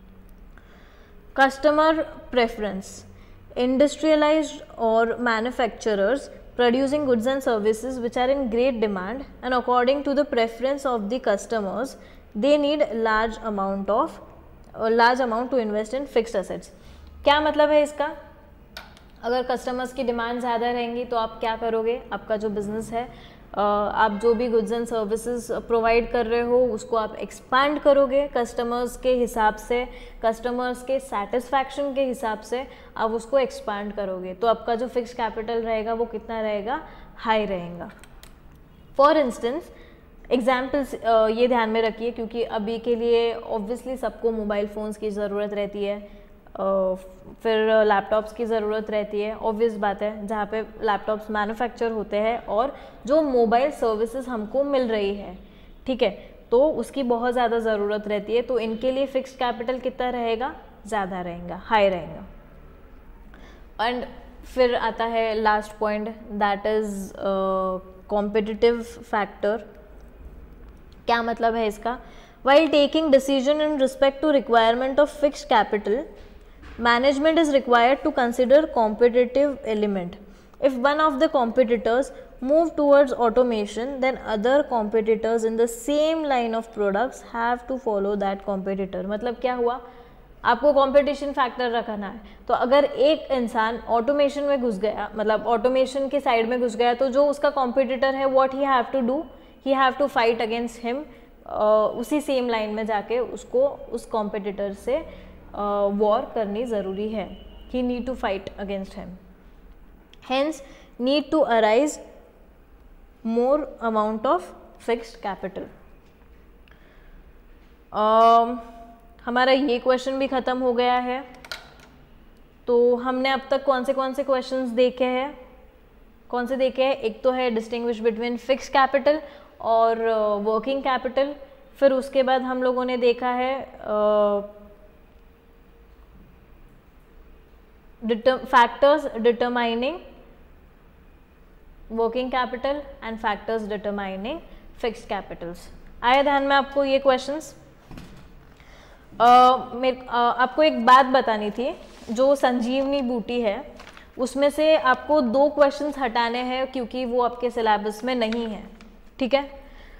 Customer preference, industrialized or manufacturers producing goods and services which are in great demand and according to the preference of the customers they need large amount to invest in fixed assets। क्या मतलब है इसका? अगर कस्टमर्स की डिमांड ज़्यादा रहेंगी तो आप क्या करोगे? आपका जो बिज़नेस है, आप जो भी गुड्स एंड सर्विसेज प्रोवाइड कर रहे हो उसको आप एक्सपांड करोगे कस्टमर्स के हिसाब से, कस्टमर्स के सेटिस्फैक्शन के हिसाब से आप उसको एक्सपांड करोगे, तो आपका जो फिक्स कैपिटल रहेगा वो कितना रहेगा? हाई रहेगा। फॉर इंस्टेंस एग्जाम्पल्स ये ध्यान में रखिए क्योंकि अभी के लिए ऑब्वियसली सबको मोबाइल फ़ोन्स की ज़रूरत रहती है, फिर लैपटॉप्स की ज़रूरत रहती है, ऑब्वियस बात है, जहाँ पे लैपटॉप्स मैन्युफैक्चर होते हैं और जो मोबाइल सर्विसेज हमको मिल रही है, ठीक है, तो उसकी बहुत ज़्यादा ज़रूरत रहती है, तो इनके लिए फिक्स्ड कैपिटल कितना रहेगा? ज़्यादा रहेगा, हाई रहेगा। एंड फिर आता है last point, that is competitive factor. क्या मतलब है इसका? While taking decision in respect to requirement of fixed capital, management is required to consider competitive element. If one of the competitors move towards automation, then other competitors in the same line of products have to follow that competitor। मतलब क्या हुआ? आपको कंपटीशन फैक्टर रखना है, तो अगर एक इंसान ऑटोमेशन में घुस गया, मतलब ऑटोमेशन के साइड में घुस गया, तो जो उसका कॉम्पिटिटर है what he have to do, he have to fight against him, उसी सेम लाइन में जाके उसको उस कॉम्पिटिटर से वॉर करनी ज़रूरी है। He need to fight against him, hence need to arise more amount of fixed capital. हमारा ये क्वेश्चन भी ख़त्म हो गया है। तो हमने अब तक कौन से क्वेश्चंस देखे हैं? कौन से देखे हैं? एक तो है डिस्टिंग्विश बिटवीन फिक्स्ड कैपिटल और वर्किंग कैपिटल, फिर उसके बाद हम लोगों ने देखा है factors determining working capital and factors determining fixed capitals। आया ध्यान में आपको ये क्वेश्चंस? आपको एक बात बतानी थी, जो संजीवनी बूटी है उसमें से आपको 2 क्वेश्चंस हटाने हैं क्योंकि वो आपके सिलेबस में नहीं है, ठीक है।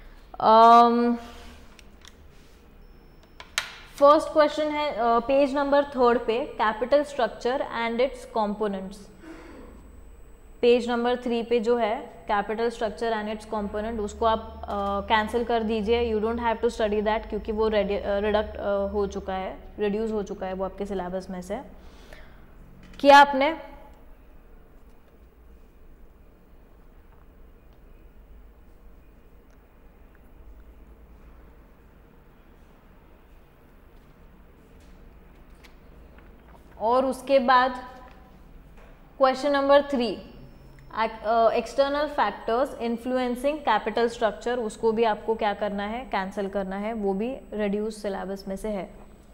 फर्स्ट क्वेश्चन है पेज नंबर 3 पे, capital structure and its components. Page number 3 पे जो है capital structure and its component, उसको आप कैंसिल कर दीजिए, you don't have to study that क्योंकि वो रिडक्ट हो चुका है, रिड्यूस हो चुका है वो आपके सिलेबस में से। किया आपने? और उसके बाद question number 3, external factors influencing capital structure, उसको भी आपको क्या करना है? कैंसिल करना है, वो भी रिड्यूस सिलेबस में से है।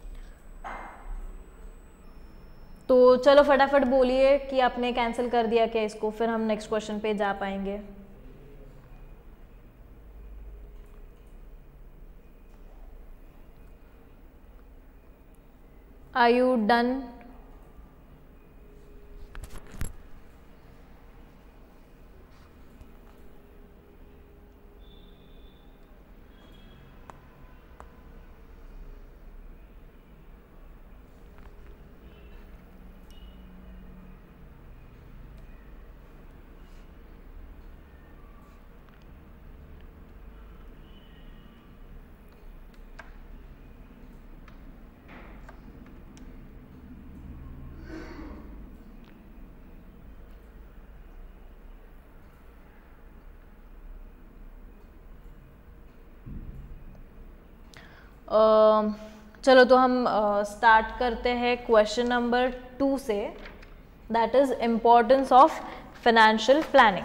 तो चलो फटाफट बोलिए कि आपने कैंसिल कर दिया क्या इसको, फिर हम नेक्स्ट क्वेश्चन पे जा पाएंगे। Are you done? चलो तो हम स्टार्ट करते हैं क्वेश्चन नंबर 2 से, that is importance of financial planning.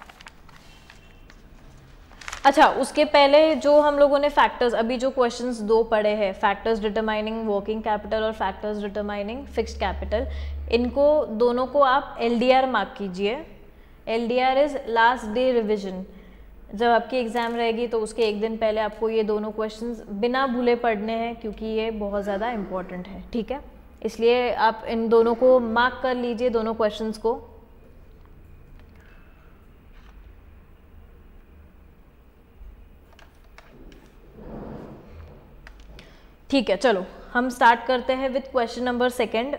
अच्छा, उसके पहले जो हम लोगों ने फैक्टर्स, अभी जो क्वेश्चंस 2 पढ़े हैं, फैक्टर्स डिटरमाइनिंग वर्किंग कैपिटल और फैक्टर्स डिटरमाइनिंग फिक्स्ड कैपिटल, इनको दोनों को आप LDR मार्क कीजिए। LDR is last day revision. जब आपकी एग्ज़ाम रहेगी तो उसके एक दिन पहले आपको ये दोनों क्वेश्चंस बिना भूले पढ़ने हैं, क्योंकि ये बहुत ज़्यादा इम्पॉर्टेंट है, ठीक है। इसलिए आप इन दोनों को मार्क कर लीजिए, दोनों क्वेश्चंस को। ठीक है, चलो हम स्टार्ट करते हैं with question number 2,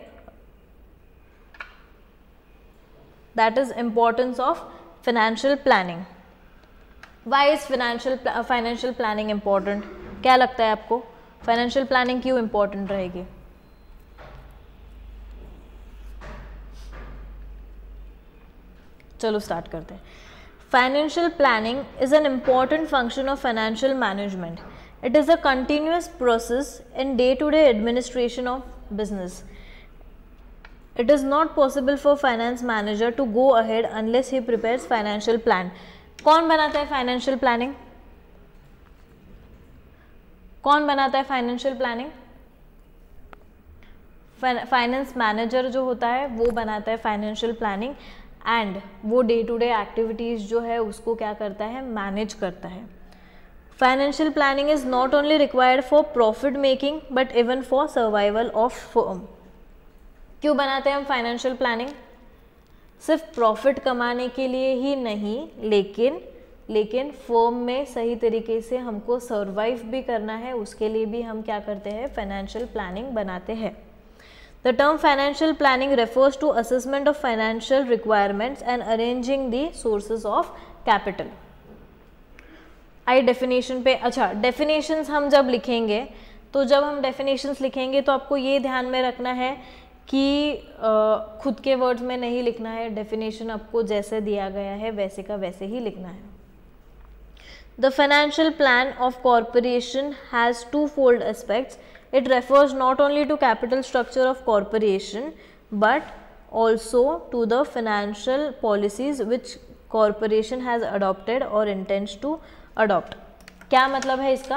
that is importance of financial planning. Why is financial planning important? क्या लगता है आपको, फाइनेंशियल प्लानिंग क्यों इम्पोर्टेंट रहेगी? चलो स्टार्ट करते हैं। Financial planning is an important function of financial management. It is a continuous process in day-to-day administration of business. It is not possible for finance manager to go ahead unless he prepares financial plan. कौन बनाता है फाइनेंशियल प्लानिंग? कौन बनाता है फाइनेंशियल प्लानिंग? फाइनेंस मैनेजर जो होता है वो बनाता है फाइनेंशियल प्लानिंग, एंड वो डे टू डे एक्टिविटीज़ जो है उसको क्या करता है, मैनेज करता है. Financial planning is not only required for profit making but even for survival of firm. क्यों बनाते हैं हम फाइनेंशियल प्लानिंग? सिर्फ प्रॉफिट कमाने के लिए ही नहीं, लेकिन फर्म में सही तरीके से हमको सर्वाइव भी करना है, उसके लिए भी हम क्या करते हैं, फाइनेंशियल प्लानिंग बनाते हैं. The term financial planning refers to assessment of financial requirements and arranging the sources of capital. आई डेफिनेशन पे, अच्छा डेफिनेशंस हम जब लिखेंगे तो जब हम डेफिनेशंस लिखेंगे तो आपको ये ध्यान में रखना है कि खुद के वर्ड्स में नहीं लिखना है, डेफिनेशन आपको जैसे दिया गया है वैसे का वैसे ही लिखना है. The financial plan of corporation has twofold aspects. It refers not only to capital structure of corporation but also to the financial policies which corporation has adopted और इंटेंड्स टू अडॉप्ट. क्या मतलब है इसका?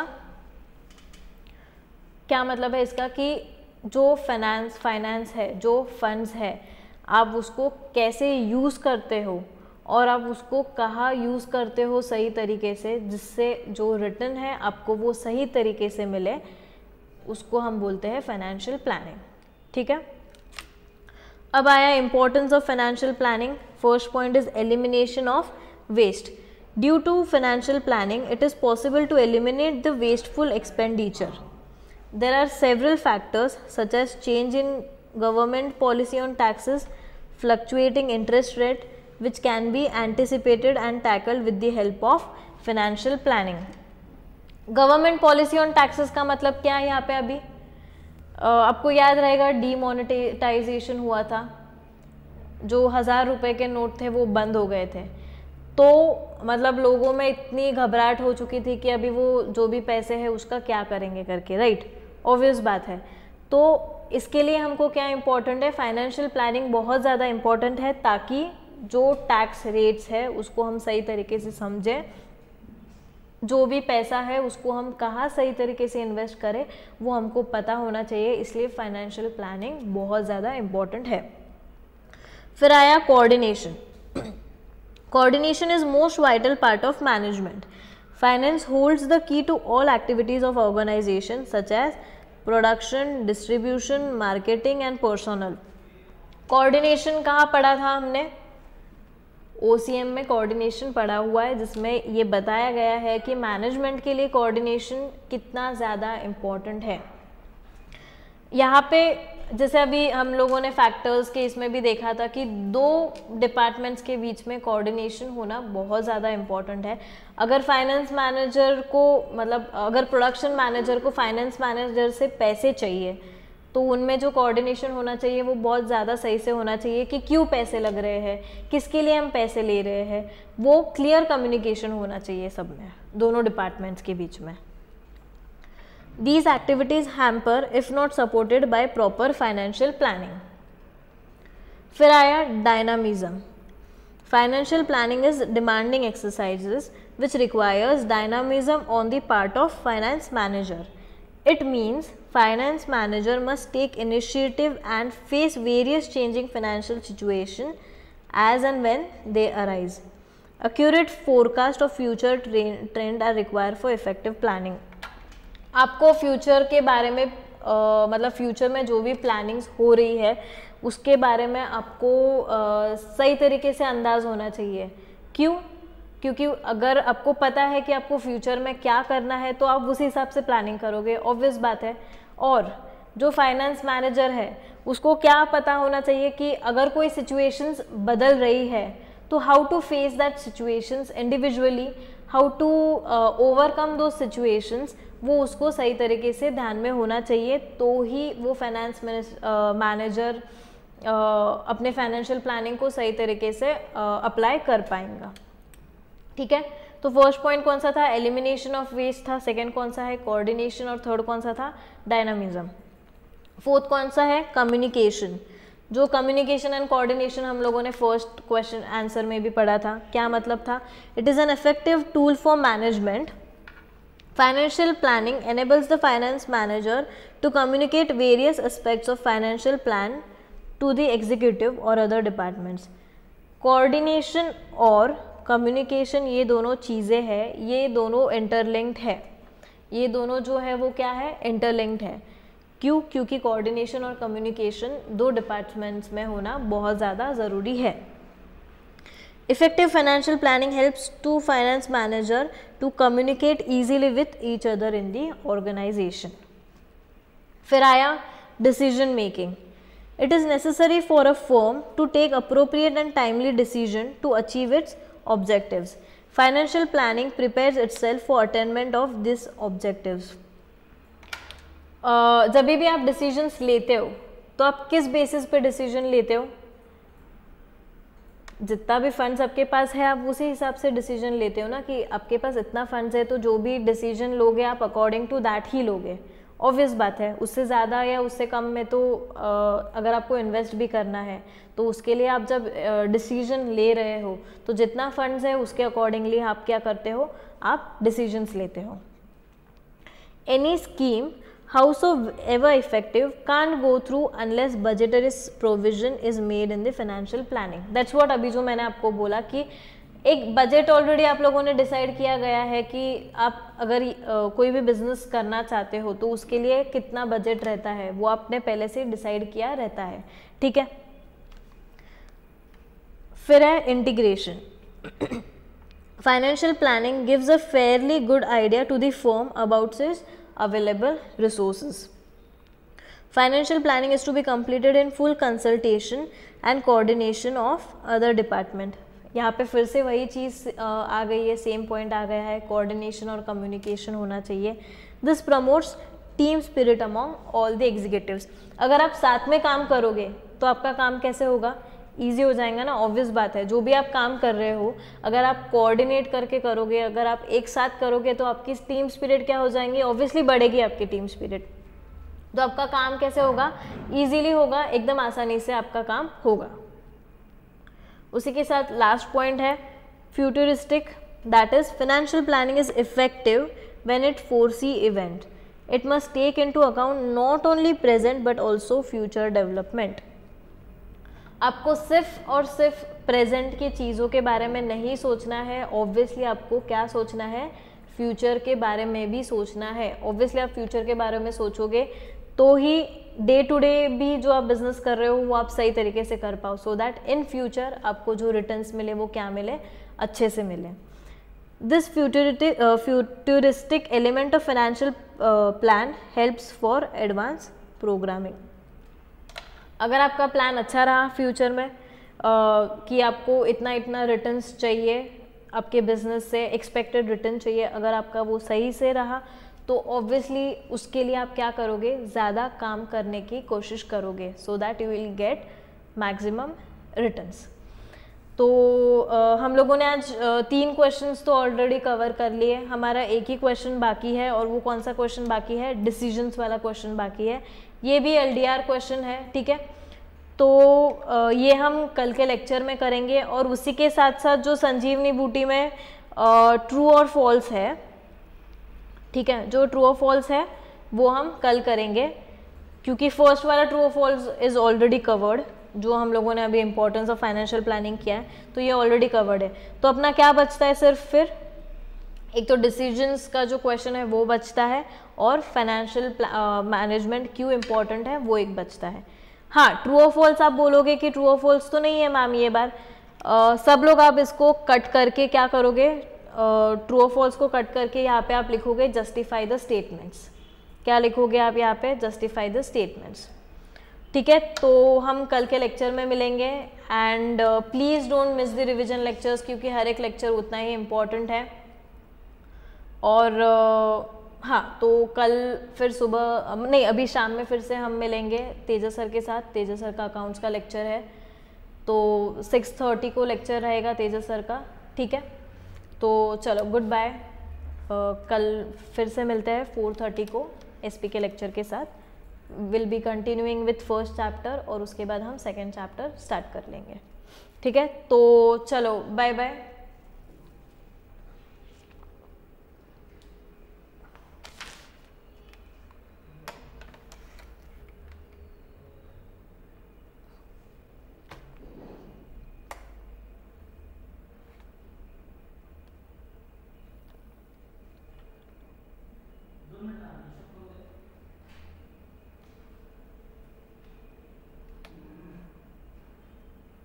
क्या मतलब है इसका कि जो फाइनेंस है, जो फंड्स है, आप उसको कैसे यूज़ करते हो और आप उसको कहाँ यूज़ करते हो सही तरीके से, जिससे जो रिटर्न है आपको वो सही तरीके से मिले, उसको हम बोलते हैं फाइनेंशियल प्लानिंग. ठीक है, अब आया importance of financial planning. First point is elimination of waste. Due to financial planning, it is possible to eliminate the wasteful expenditure. There are several factors such as change in government policy on taxes, fluctuating interest rate, which can be anticipated and tackled with the help of financial planning. Government policy on taxes का मतलब क्या है यहाँ पे? अभी आपको याद रहेगा डीमोनेटाइजेशन हुआ था, जो 1000 रुपये के नोट थे वो बंद हो गए थे. तो मतलब लोगों में इतनी घबराहट हो चुकी थी कि अभी वो जो भी पैसे हैं उसका क्या करेंगे करके, राइट? ऑब्वियस बात है. तो इसके लिए हमको क्या इम्पोर्टेंट है, फाइनेंशियल प्लानिंग बहुत ज़्यादा इम्पोर्टेंट है, ताकि जो टैक्स रेट्स है उसको हम सही तरीके से समझें, जो भी पैसा है उसको हम कहाँ सही तरीके से इन्वेस्ट करें वो हमको पता होना चाहिए. इसलिए फाइनेंशियल प्लानिंग बहुत ज़्यादा इम्पोर्टेंट है. फिर आया coordination. Coordination is most vital part of management. Finance holds the key to all activities of organization such as production, distribution, marketing and personnel. Coordination कहाँ पढ़ा था हमने? OCM में coordination पढ़ा हुआ है, जिसमें ये बताया गया है कि मैनेजमेंट के लिए coordination कितना ज़्यादा इम्पोर्टेंट है. यहाँ पे जैसे अभी हम लोगों ने फैक्टर्स के इसमें भी देखा था कि 2 डिपार्टमेंट्स के बीच में कोऑर्डिनेशन होना बहुत ज़्यादा इम्पॉर्टेंट है. अगर फाइनेंस मैनेजर को, मतलब अगर प्रोडक्शन मैनेजर को फाइनेंस मैनेजर से पैसे चाहिए तो उनमें जो कोऑर्डिनेशन होना चाहिए वो बहुत ज़्यादा सही से होना चाहिए कि क्यों पैसे लग रहे हैं, किसके लिए हम पैसे ले रहे हैं, वो क्लियर कम्युनिकेशन होना चाहिए सब में, दोनों डिपार्टमेंट्स के बीच में. These activities hamper if not supported by proper financial planning. फिर आया dynamism. Financial planning is demanding exercises which requires dynamism on the part of finance manager. It means finance manager must take initiative and face various changing financial situations as and when they arise. Accurate forecast of future trend are required for effective planning. आपको फ्यूचर के बारे में मतलब फ्यूचर में जो भी प्लानिंग्स हो रही है उसके बारे में आपको सही तरीके से अंदाज़ होना चाहिए. क्यों? क्योंकि अगर आपको पता है कि आपको फ्यूचर में क्या करना है तो आप उसी हिसाब से प्लानिंग करोगे, ऑब्वियस बात है. और जो फाइनेंस मैनेजर है उसको क्या पता होना चाहिए कि अगर कोई सिचुएशंस बदल रही है तो how to face that situations individually, how to overcome those situations, वो उसको सही तरीके से ध्यान में होना चाहिए. तो ही वो फाइनेंस मैनेजर अपने फाइनेंशियल प्लानिंग को सही तरीके से अप्लाई कर पाएंगा. ठीक है, तो फर्स्ट पॉइंट कौन सा था? एलिमिनेशन ऑफ वेस्ट था. सेकंड कौन सा है? कोऑर्डिनेशन. और थर्ड कौन सा था? डायनामिज्म. फोर्थ कौन सा है? कम्युनिकेशन. जो कम्युनिकेशन एंड कोऑर्डिनेशन हम लोगों ने फर्स्ट क्वेश्चन आंसर में भी पढ़ा था. क्या मतलब था? It is an effective tool for management. Financial planning enables the finance manager to communicate various aspects of financial plan to the executive or other departments. Coordination और communication ये दोनों चीज़ें हैं, ये दोनों interlinked है. ये दोनों जो है वो क्या है? interlinked है. क्यों? क्योंकि coordination और communication दो departments में होना बहुत ज़्यादा ज़रूरी है. Effective financial planning helps to finance manager to communicate easily with each other in the organization. फिर आया decision making. It is necessary for a firm to take appropriate and timely decision to achieve its objectives. Financial planning prepares itself for attainment of these objectives. जब भी आप decisions लेते हो तो आप किस basis पे decision लेते हो? जितना भी फंड्स आपके पास है आप उसी हिसाब से डिसीजन लेते हो ना, कि आपके पास इतना फंड्स है तो जो भी डिसीजन लोगे आप अकॉर्डिंग टू दैट ही लोगे. ऑब्वियस बात है. उससे ज़्यादा या उससे कम में तो अगर आपको इन्वेस्ट भी करना है तो उसके लिए आप जब डिसीजन ले रहे हो तो जितना फंड्स है उसके अकॉर्डिंगली आप क्या करते हो? आप डिसीजंस लेते हो. Any scheme howsoever effective can't go through unless budgetary provision is made in the financial planning. That's what अभी जो मैंने आपको बोला कि एक बजट ऑलरेडी आप लोगों ने डिसाइड किया गया है कि आप अगर कोई भी बिजनेस करना चाहते हो तो उसके लिए कितना बजट रहता है वो आपने पहले से डिसाइड किया रहता है. ठीक है. फिर है integration. Financial planning gives a fairly good idea to the firm about its available resources. Financial planning is to be completed in full consultation and coordination of other department. यहाँ पे फिर से वही चीज़ आ गई है, सेम पॉइंट आ गया है, कोऑर्डिनेशन और कम्युनिकेशन होना चाहिए. This promotes team spirit among all the executives. अगर आप साथ में काम करोगे तो आपका काम कैसे होगा? ईजी हो जाएगा ना. ऑब्वियस बात है. जो भी आप काम कर रहे हो अगर आप कोऑर्डिनेट करके करोगे, अगर आप एक साथ करोगे तो आपकी टीम स्पिरिट क्या हो जाएंगी? ऑब्वियसली बढ़ेगी आपकी टीम स्पिरिट. तो आपका काम कैसे होगा? ईजीली होगा, एकदम आसानी से आपका काम होगा. उसी के साथ लास्ट पॉइंट है futuristic. That is financial planning is effective when it foresee event. It must take into account not only present but also future development. आपको सिर्फ और सिर्फ प्रेजेंट की चीज़ों के बारे में नहीं सोचना है. ऑब्वियसली आपको क्या सोचना है? फ्यूचर के बारे में भी सोचना है. ऑब्वियसली आप फ्यूचर के बारे में सोचोगे तो ही डे टू डे भी जो आप बिजनेस कर रहे हो वो आप सही तरीके से कर पाओ, सो दैट इन फ्यूचर आपको जो रिटर्न्स मिले वो क्या मिले? अच्छे से मिले. This futuristic element of financial plan helps for advance programming. अगर आपका प्लान अच्छा रहा फ्यूचर में कि आपको इतना इतना रिटर्न्स चाहिए आपके बिजनेस से, एक्सपेक्टेड रिटर्न चाहिए, अगर आपका वो सही से रहा तो ऑब्वियसली उसके लिए आप क्या करोगे? ज़्यादा काम करने की कोशिश करोगे, so that you will get maximum returns. तो हम लोगों ने आज 3 क्वेश्चंस तो ऑलरेडी कवर कर लिए, हमारा एक ही क्वेश्चन बाकी है, और वो कौन सा क्वेश्चन बाकी है, डिसीजंस वाला क्वेश्चन बाकी है। ये भी एलडीआर क्वेश्चन है, ठीक है। तो ये हम कल के लेक्चर में करेंगे, और उसी के साथ साथ जो संजीवनी बूटी में ट्रू और फॉल्स है, ठीक है, जो ट्रू और फॉल्स है वो हम कल करेंगे, क्योंकि फर्स्ट वाला ट्रू और फॉल्स इज ऑलरेडी कवर्ड, जो हम लोगों ने अभी इंपॉर्टेंस ऑफ फाइनेंशियल प्लानिंग किया है, तो ये ऑलरेडी कवर्ड है। तो अपना क्या बचता है, सिर्फ फिर एक तो डिसीजंस का जो क्वेश्चन है वो बचता है, और फाइनेंशियल मैनेजमेंट क्यों इम्पॉर्टेंट है वो एक बचता है। हाँ, ट्रू और फॉल्स आप बोलोगे कि ट्रू और फॉल्स तो नहीं है मैम ये बार, सब लोग आप इसको कट करके क्या करोगे, ट्रू और फॉल्स को कट करके यहाँ पे आप लिखोगे जस्टिफाई द स्टेटमेंट्स। क्या लिखोगे आप यहाँ पे, जस्टिफाई द स्टेटमेंट्स, ठीक है। तो हम कल के लेक्चर में मिलेंगे, and please don't miss the revision lectures, क्योंकि हर एक लेक्चर उतना ही इम्पॉर्टेंट है। और हाँ, तो कल फिर सुबह नहीं, अभी शाम में फिर से हम मिलेंगे तेजस सर के साथ। तेजस सर का अकाउंट्स का लेक्चर है, तो 6:30 को लेक्चर रहेगा तेजस सर का, ठीक है। तो चलो गुड बाय, कल फिर से मिलते हैं 4:30 को एसपी के लेक्चर के साथ। Will be continuing with first chapter, और उसके बाद हम सेकेंड चैप्टर स्टार्ट कर लेंगे, ठीक है। तो चलो bye bye.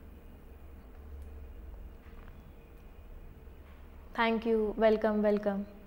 Thank you, welcome welcome.